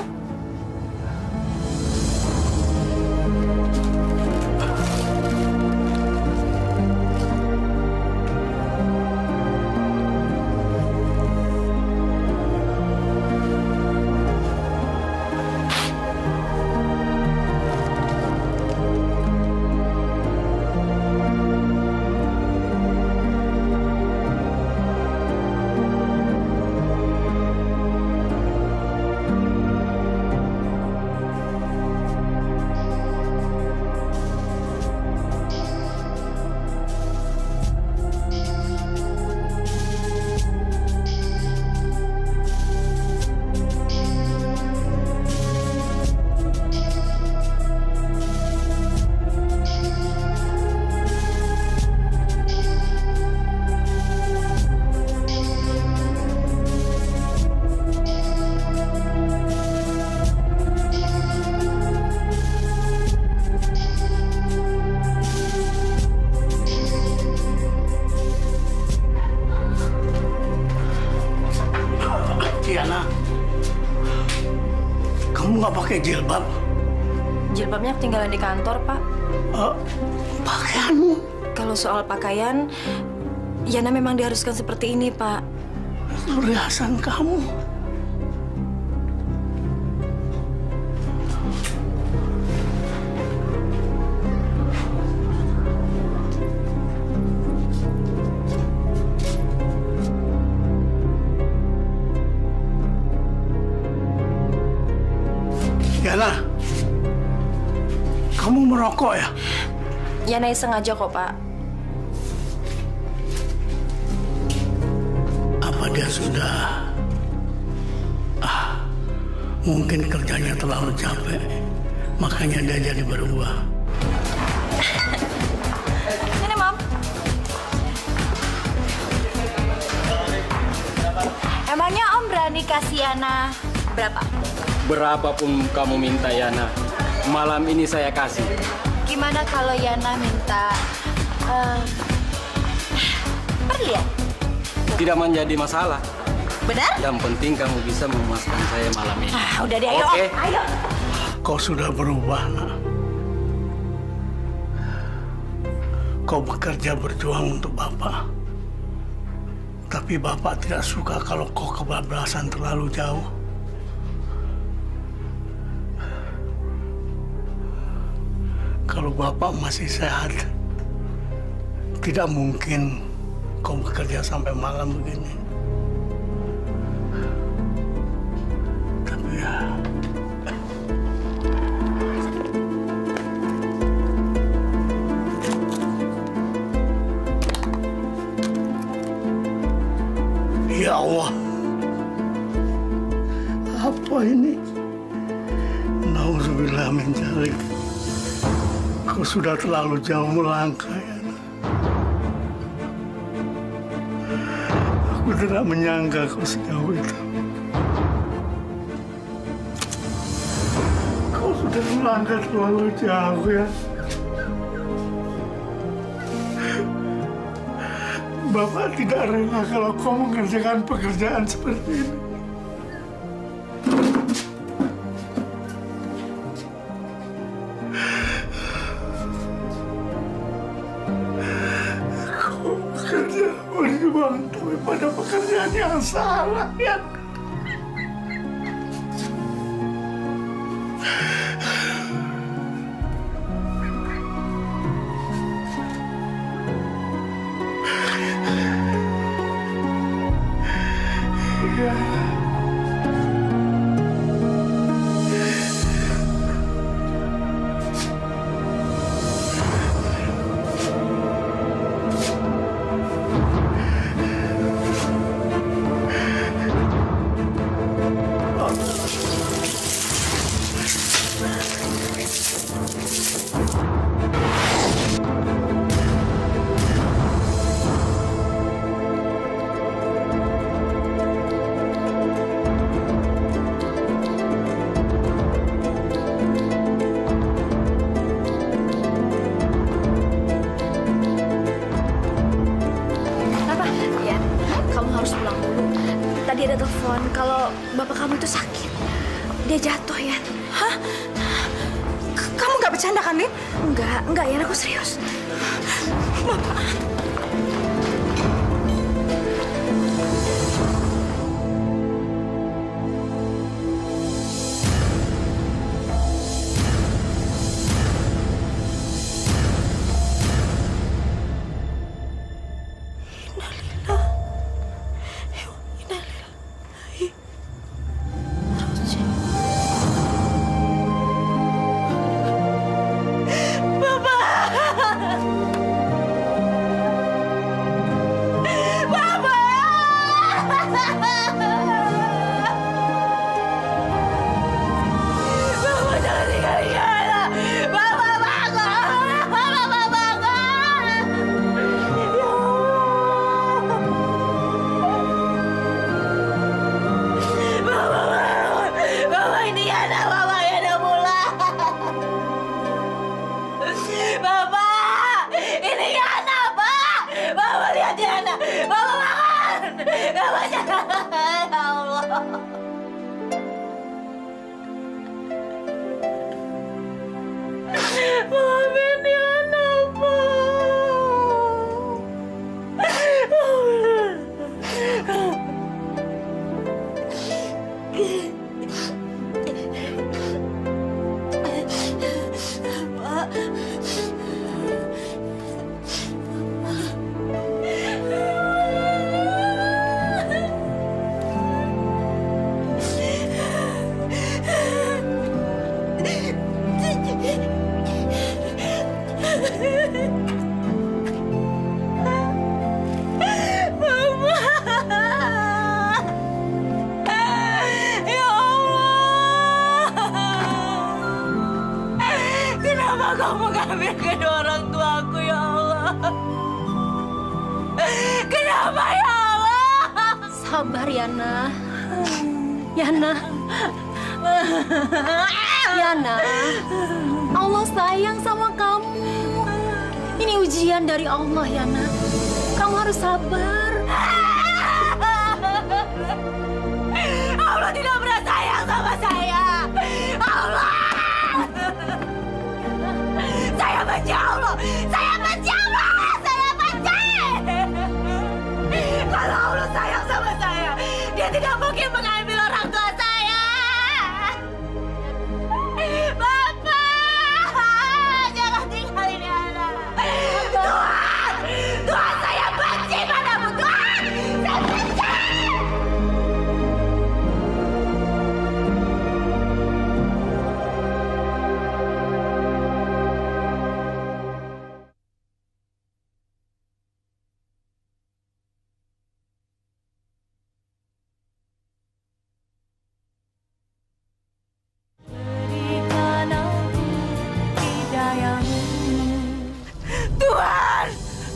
Yana, kamu nggak pakai jilbab?
Jilbabnya ketinggalan di kantor, Pak.
Uh, pakaianmu?
Kalau soal pakaian, Yana memang diharuskan seperti ini, Pak.
Perhiasan kamu. Yana, kamu merokok ya?
Yana sengaja kok, Pak.
Apa dia sudah... Ah, mungkin kerjanya terlalu capek, makanya dia jadi berubah.
Ini, Mam.
dikasih Yana berapa?
Berapapun kamu minta, Yana. Malam ini saya kasih.
Gimana kalau Yana minta uh, berlian?
Tidak menjadi masalah.
Benar?
Yang penting kamu bisa memuaskan saya malam ini.
Ah, udah deh, ayo.
Oke.
Ayo.
Kau sudah berubah, nak. Kau bekerja berjuang untuk Bapak. Tapi Bapak tidak suka kalau kau kebablasan terlalu jauh. Kalau Bapak masih sehat, tidak mungkin kau bekerja sampai malam begini. Tapi ya... Ya Allah, apa ini? Nauzubillah min dzalik. Kau sudah terlalu jauh melangkah, ya. Aku tidak menyangka kau sejauh itu. Kau sudah melangkah terlalu jauh, ya. Bapak tidak rela kalau kau mengerjakan pekerjaan seperti ini. Kau bekerja berjuang, tapi pada pekerjaan yang salah, ya.
Tadi ada telepon kalau bapak kamu itu sakit. Dia jatuh, ya.
Hah? Kamu nggak bercanda kan, Lin?
Enggak, enggak ya, aku serius.
Bapak.
Kamu ngambil kedua orang tuaku, ya Allah. Kenapa, ya Allah?
Sabar, Yana.
Yana. Yana, Allah sayang sama kamu. Ini ujian dari Allah, Yana. Kamu harus sabar.
Allah tidak pernah sayang sama saya. Allah. Saya benci Allah. Saya benci Allah. Saya benci. Kalau Allah sayang sama saya, Dia tidak mungkin mengambil orang tua saya. Bapak, jangan tinggalin anak. Tuhan, Tuhan saya benci padamu, Tuhan. Saya benci. Tuhan,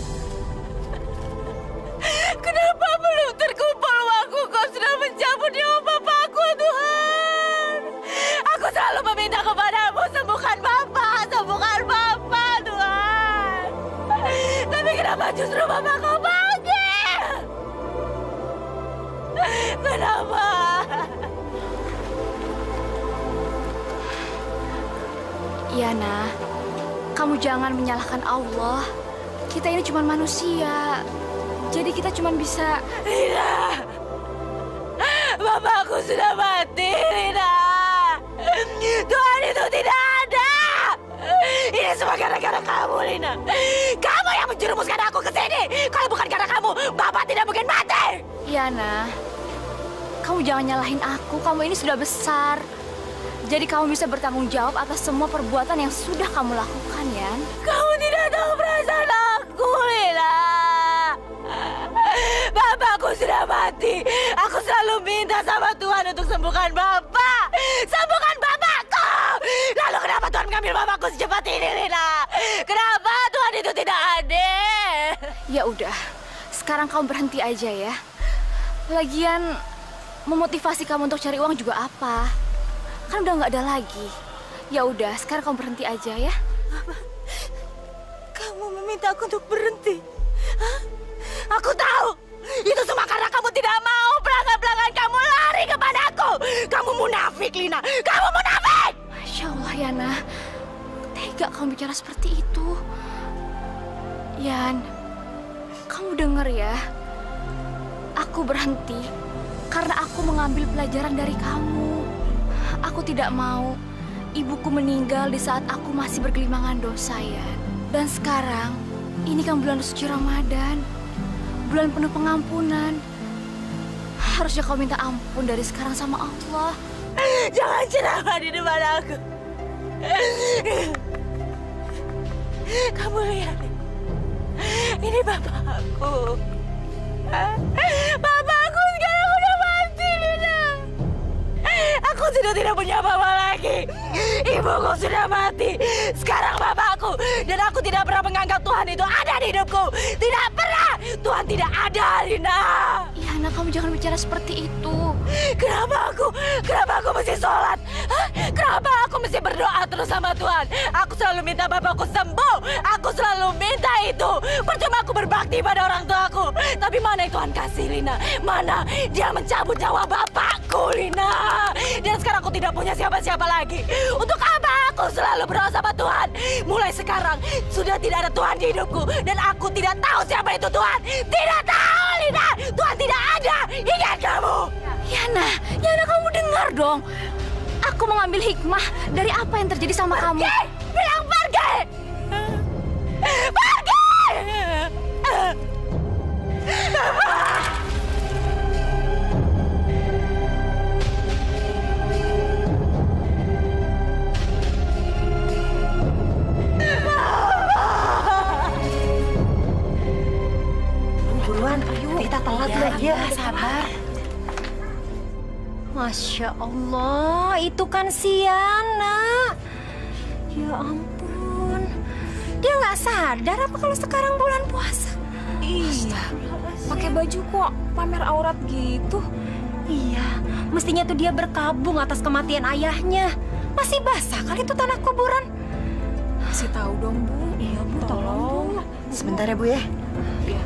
kenapa belum terkumpul uangku? Kau sudah mencabut nyawa bapakku, Tuhan. Aku selalu meminta kepadamu, sembuhkan Bapak, sembuhkan Bapak, Tuhan. Tapi kenapa justru Bapak kau pergi? Kenapa?
Yana, kamu jangan menyalahkan Allah. Kita ini cuma manusia. Jadi kita cuma bisa...
Lina! Bapakku sudah mati, Lina! Tuhan itu tidak ada! Ini semua gara-gara kamu, Lina! Kamu yang menjerumuskan aku ke sini! Kalau bukan karena kamu, Bapak tidak mungkin mati!
Yana, kamu jangan nyalahin aku. Kamu ini sudah besar. Jadi kamu bisa bertanggung jawab atas semua perbuatan yang sudah kamu lakukan, Yan.
Kamu tidak tahu perasaan aku, Lina. Bapakku sudah mati. Aku selalu minta sama Tuhan untuk sembuhkan Bapak. Sembuhkan Bapakku. Lalu kenapa Tuhan mengambil Bapakku secepat ini, Lina? Kenapa Tuhan itu tidak adil?
Ya udah, sekarang kamu berhenti aja ya. Lagian, memotivasi kamu untuk cari uang juga apa? Kan udah nggak ada lagi. Ya udah, sekarang kamu berhenti aja ya.
Apa? Kamu meminta aku untuk berhenti? Hah? Aku tahu. Itu semua karena kamu tidak mau pelanggan-pelanggan kamu lari kepadaku. Kamu munafik, Lina. Kamu munafik!
Masya Allah, Yana. Tega kamu bicara seperti itu. Yan, kamu denger ya. Aku berhenti karena aku mengambil pelajaran dari kamu. Aku tidak mau ibuku meninggal di saat aku masih bergelimangan dosa, ya. Dan sekarang, ini kan bulan suci Ramadan. Bulan penuh pengampunan. Harusnya kau minta ampun dari sekarang sama Allah.
Jangan ceramah di depan aku. Kamu lihat. Ini bapakku. Bapakku sekarang udah mati, Lina. Aku sudah tidak punya apa-apa lagi. Ibuku sudah mati. Sekarang bapakku. Dan aku tidak pernah menganggap Tuhan itu ada di hidupku. Tidak pernah. Tuhan tidak ada, Lina.
Ya, anak, kamu jangan bicara seperti itu.
Kenapa aku? Kenapa aku mesti sholat? Hah? Kenapa aku mesti berdoa terus sama Tuhan? Aku selalu minta bapakku sembuh. Aku selalu minta itu. Percuma aku berbakti pada orang tuaku. Tapi mana yang Tuhan kasih, Lina? Mana? Dia mencabut nyawa bapakku, Lina. Dan sekarang aku tidak punya siapa-siapa lagi. Untuk apa aku selalu berdoa sama Tuhan? Mulai sekarang sudah tidak ada Tuhan di hidupku. Dan aku tidak tahu siapa itu Tuhan. Tidak tahu, Lina. Tuhan tidak ada. Ingat kamu.
Yana, Yana, kamu dengar dong. Aku mengambil hikmah dari apa yang terjadi sama
pergi!
kamu.
Bilang pergi! Pergi!
Buruan, kita telat ya, ya, sabar.
Masya Allah, itu kan si Yana. Ya ampun, dia nggak sadar apa kalau sekarang bulan puasa?
Iya, pakai baju kok pamer aurat gitu.
Iya,
Mestinya tuh dia berkabung atas kematian ayahnya. Masih basah kali itu tanah kuburan.
Kasih tahu dong, Bu.
Iya, Bu, tolong. Sebentar ya, Bu ya.
Iya.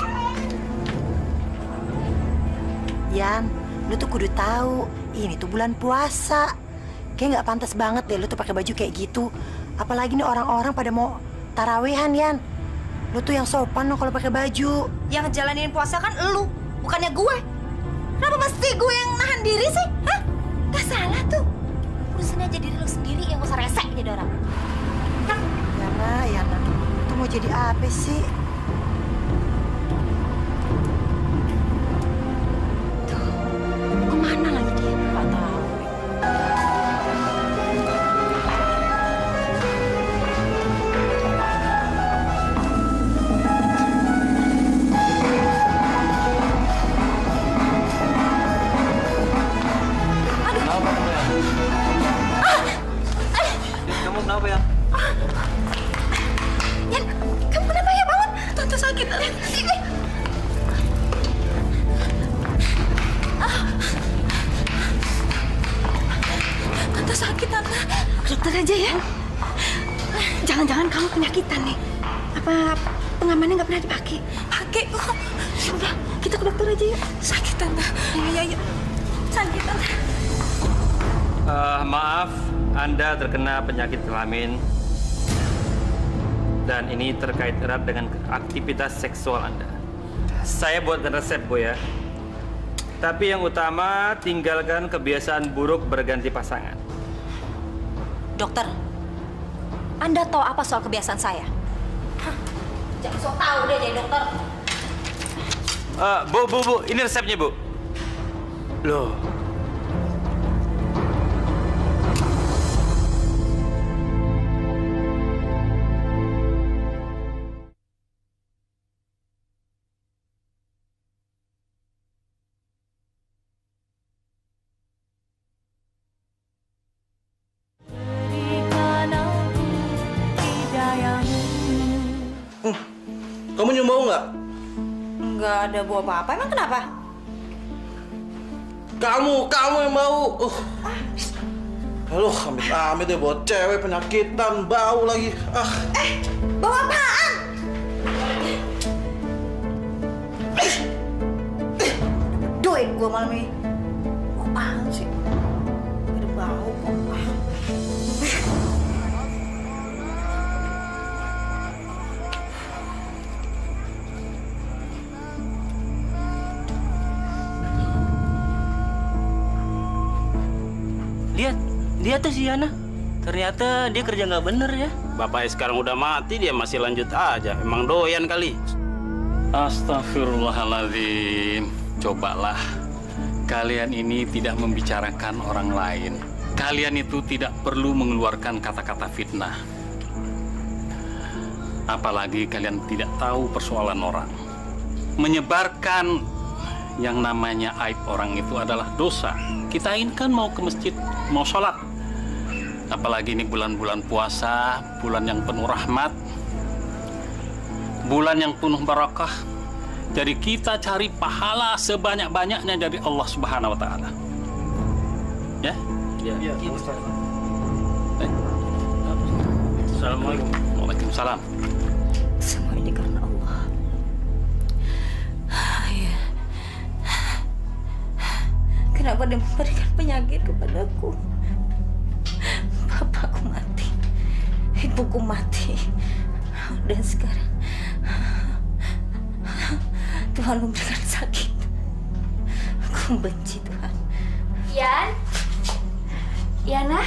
Yan, lu tuh kudu tahu, ini tuh bulan puasa. Kayak nggak pantas banget deh lu tuh pakai baju kayak gitu. Apalagi nih orang-orang pada mau tarawehan, Yan. Lu tuh yang sopan loh kalau pakai baju.
Yang ngejalanin puasa kan lu, bukannya gue. Kenapa mesti gue yang nahan diri sih? Hah? Gak salah tuh. Urusan aja diri lu sendiri yang gak usah resek jadi orang.
Yana, Yana, lu mau jadi apa sih?
Tuh, kemana lagi dia? Gak tahu.
Kenapa ya?
Yan, kamu kenapa ya? Bangun. Tante sakit.
Tante sakit, Tante.
Dokter aja ya. Jangan-jangan kamu penyakitan nih. Apa pengamannya nggak pernah dipakai?
Pakai kok.
Udah, kita ke dokter aja yuk.
Sakit, Tante.
Ayo, ayo, ayo. Sakit, Tante.
Uh, maaf, Anda terkena penyakit kelamin. Dan ini terkait erat dengan aktivitas seksual Anda. Saya buatkan resep, Bu ya. Tapi yang utama, tinggalkan kebiasaan buruk berganti pasangan.
Dokter, Anda tahu apa soal kebiasaan saya? Hah, jangan sok tahu deh jadi dokter.
Uh, bu, Bu, Bu, ini resepnya, Bu. Loh.
Kamu nyium bau nggak?
Nggak ada bau apa-apa. Emang kenapa?
Kamu, kamu yang bau. Uh. Aduh, amit-amit deh buat cewek penyakitan, bau lagi. Ah.
Eh, bau apaan? Duit gua malam ini. Bau apaan sih? Ada bau kok.
Lihat, lihat tuh si Yana. Ternyata dia kerja nggak bener ya. Bapaknya sekarang udah mati, dia masih lanjut aja. Emang doyan kali.
Astagfirullahaladzim. Cobalah. Kalian ini tidak membicarakan orang lain. Kalian itu tidak perlu mengeluarkan kata-kata fitnah. Apalagi kalian tidak tahu persoalan orang. Menyebarkan yang namanya aib orang itu adalah dosa. Kita ini kan mau ke masjid, mau sholat. Apalagi ini bulan-bulan puasa, bulan yang penuh rahmat, bulan yang penuh barakah. Jadi kita cari pahala sebanyak-banyaknya dari Allah Subhanahu wa Ta'ala. Ya?
Ya. Ya.
Eh. Assalamualaikum. Waalaikumsalam.
Semua ini karena Allah. Ya. Kenapa dia memberikan penyakit kepadaku? Bapakku mati, ibuku mati, dan sekarang Tuhan memberikan sakit. Aku benci Tuhan.
Yan, Yana,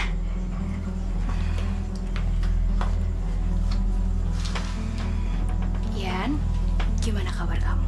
Yan, gimana kabar kamu?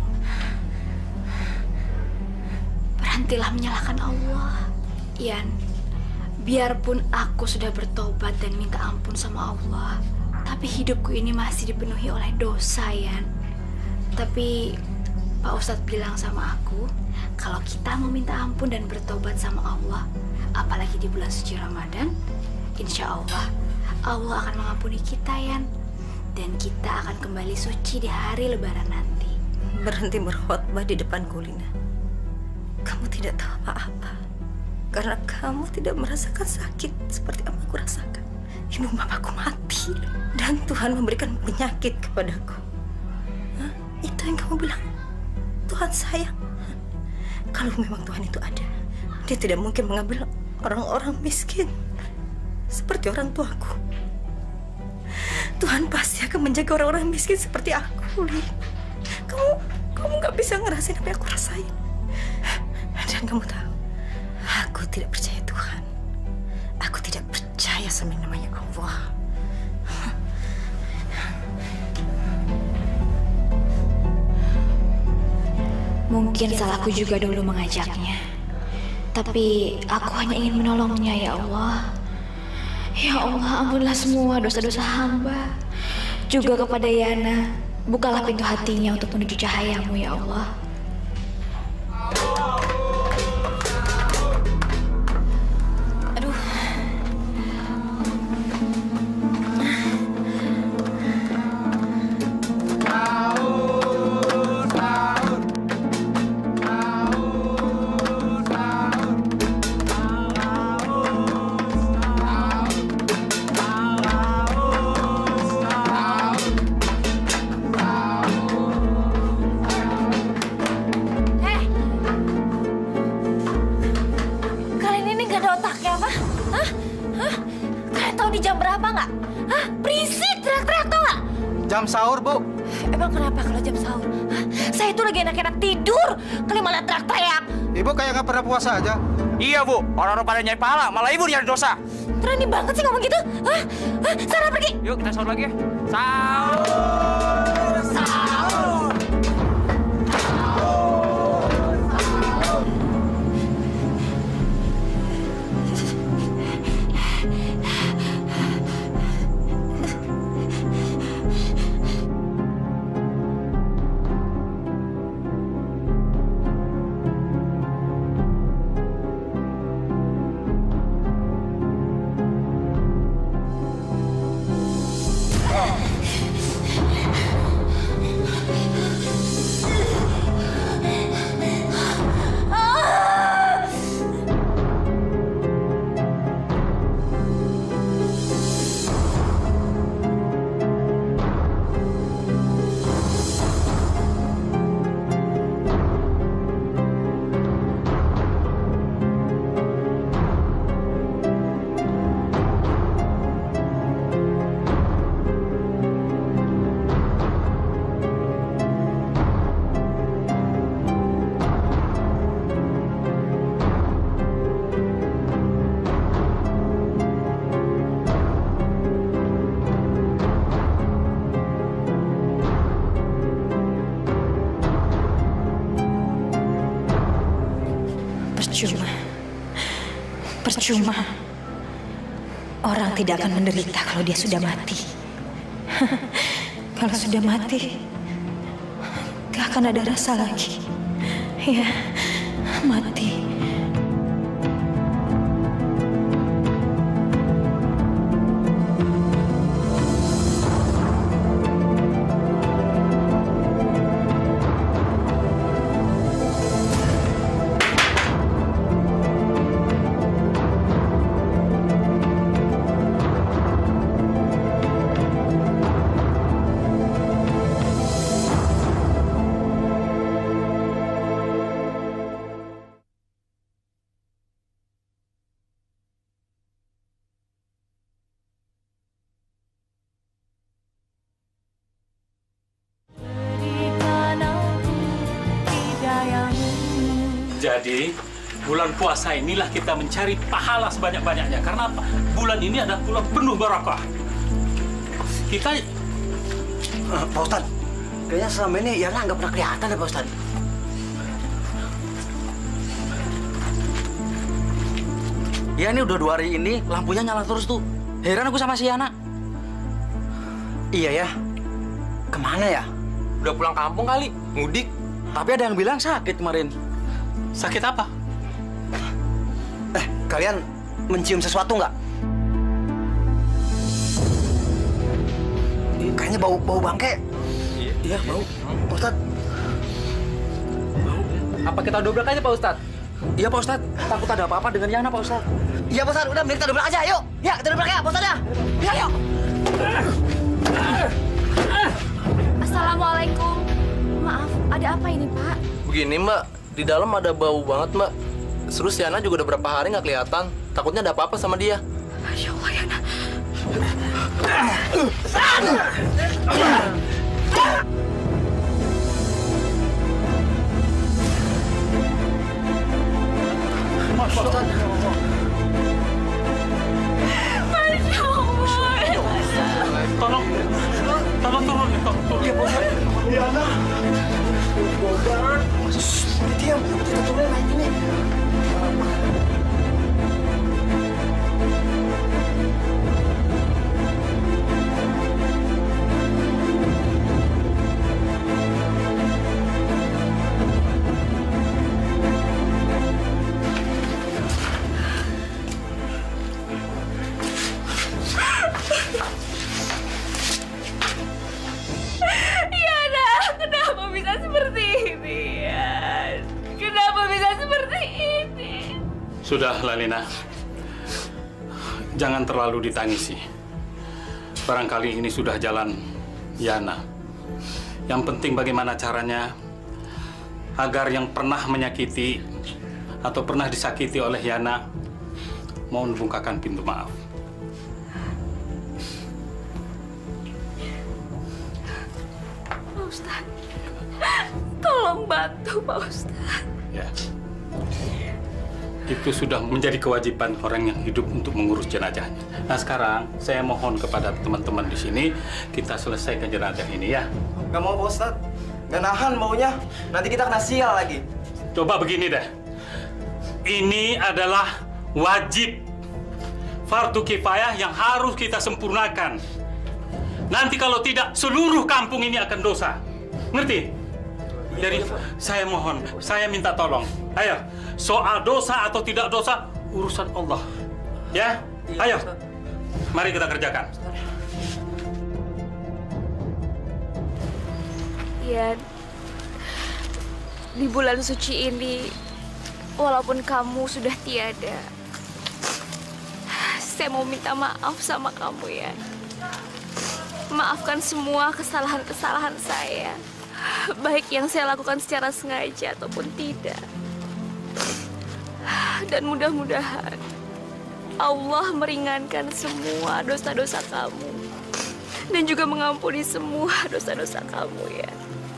Berhentilah menyalahkan Allah, Yan. Biarpun aku sudah bertobat dan minta ampun sama Allah, tapi hidupku ini masih dipenuhi oleh dosa, Yan. Tapi Pak Ustadz bilang sama aku, kalau kita mau minta ampun dan bertobat sama Allah, apalagi di bulan suci Ramadan, insya Allah, Allah akan mengampuni kita, Yan. Dan kita akan kembali suci di hari Lebaran nanti.
Berhenti berkhotbah di depan Kulina. Kamu tidak tahu apa-apa.
Karena kamu tidak merasakan sakit seperti apa aku rasakan. Ibu mamaku mati dan Tuhan memberikan penyakit kepadaku. Hah? Itu yang kamu bilang. Tuhan sayang. Kalau memang Tuhan itu ada, Dia tidak mungkin mengambil orang-orang miskin seperti orang tuaku. Tuhan pasti akan menjaga orang-orang miskin seperti aku, Li. Kamu, kamu nggak bisa ngerasain apa yang aku rasain. Dan kamu tahu, aku tidak percaya Tuhan. Aku tidak percaya sama yang namanya Allah.
Mungkin salahku juga dulu mengajaknya. Tapi aku hanya ingin menolongnya, ya Allah. Ya Allah, ampunilah semua dosa-dosa hamba. Juga kepada Yana, bukalah pintu hatinya untuk menuju cahayamu, ya Allah. Aduh.
Jam sahur, Bu.
Emang kenapa kalau jam sahur? Hah? Saya itu lagi enak-enak tidur, kali malah teriak-teriak.
Ibu kayak nggak pernah puasa aja.
Iya, Bu. Orang-orang pada nyari pahala, malah Ibu nyari dosa.
Berani banget sih ngomong gitu. Hah? Hah? Sana pergi.
Yuk, kita sahur lagi ya. Sahur.
Sahur.
Percuma. Percuma. Orang tidak akan menderita kalau dia sudah mati. Kalau sudah mati, gak akan ada rasa lagi. Ya, mati.
Jadi, bulan puasa inilah kita mencari pahala sebanyak-banyaknya. Karena apa? Bulan ini adalah bulan penuh barakah. Kita...
Uh, Pak Ustadz, kayaknya selama ini Yana nggak pernah kelihatan ya, Pak Ustadz?
Ya, ini udah dua hari ini lampunya nyala terus tuh. Heran aku sama si Yana.
Iya ya. Kemana ya?
Udah pulang kampung kali, mudik. Tapi ada yang bilang sakit kemarin.
Sakit apa?
Eh, kalian mencium sesuatu nggak? Kayaknya bau bau bangke.
Iya, iya bau.
Pak Ustadz.
Bau. Apa kita dobrak aja, Pak Ustadz? Iya Pak Ustadz, takut ada apa-apa dengan Yana Pak Ustadz.
Iya Pak Ustadz, udah mending kita dobrak aja, yuk. Ya, kita dobrak ya, Pak Ustadz ya. Ya, yuk.
Assalamualaikum. Maaf, ada apa ini, Pak?
Begini Mbak, di dalam ada bau banget Mbak. Terus Yana juga udah berapa hari nggak kelihatan. Takutnya ada apa-apa sama dia.
Ya Allah, Yana.
Masya Allah.
Masya Allah.
Tolong, tolong turun, turun.
Iya, Bos. Yana. Diam, kita turun naik ini.
Yana, kenapa bisa seperti ini? Yan? Kenapa bisa seperti ini?
Sudah, Lalina. Jangan terlalu ditangisi. Barangkali ini sudah jalan Yana. Yang penting bagaimana caranya agar yang pernah menyakiti atau pernah disakiti oleh Yana mau membukakan pintu maaf.
Pak Ustaz, tolong bantu Pak Ustaz.
Ya. Itu sudah menjadi kewajiban orang yang hidup untuk mengurus jenazahnya. Nah sekarang saya mohon kepada teman-teman di sini kita selesaikan jenazah ini ya.
Gak mau Pak Ustadz, gak nahan maunya. Nanti kita kena sial lagi.
Coba begini deh. Ini adalah wajib fardu kifayah yang harus kita sempurnakan. Nanti kalau tidak seluruh kampung ini akan dosa. Ngerti? Jadi saya mohon, saya minta tolong. Ayo, soal dosa atau tidak dosa urusan Allah. Ya? Ayo. Mari kita kerjakan.
Yan, di bulan suci ini, walaupun kamu sudah tiada, saya mau minta maaf sama kamu, Yan. Maafkan semua kesalahan-kesalahan saya, baik yang saya lakukan secara sengaja ataupun tidak. Dan mudah-mudahan Allah meringankan semua dosa-dosa kamu dan juga mengampuni semua dosa-dosa kamu, ya.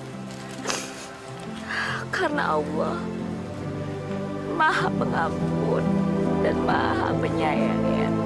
Karena Allah Maha Pengampun dan Maha Penyayang, ya.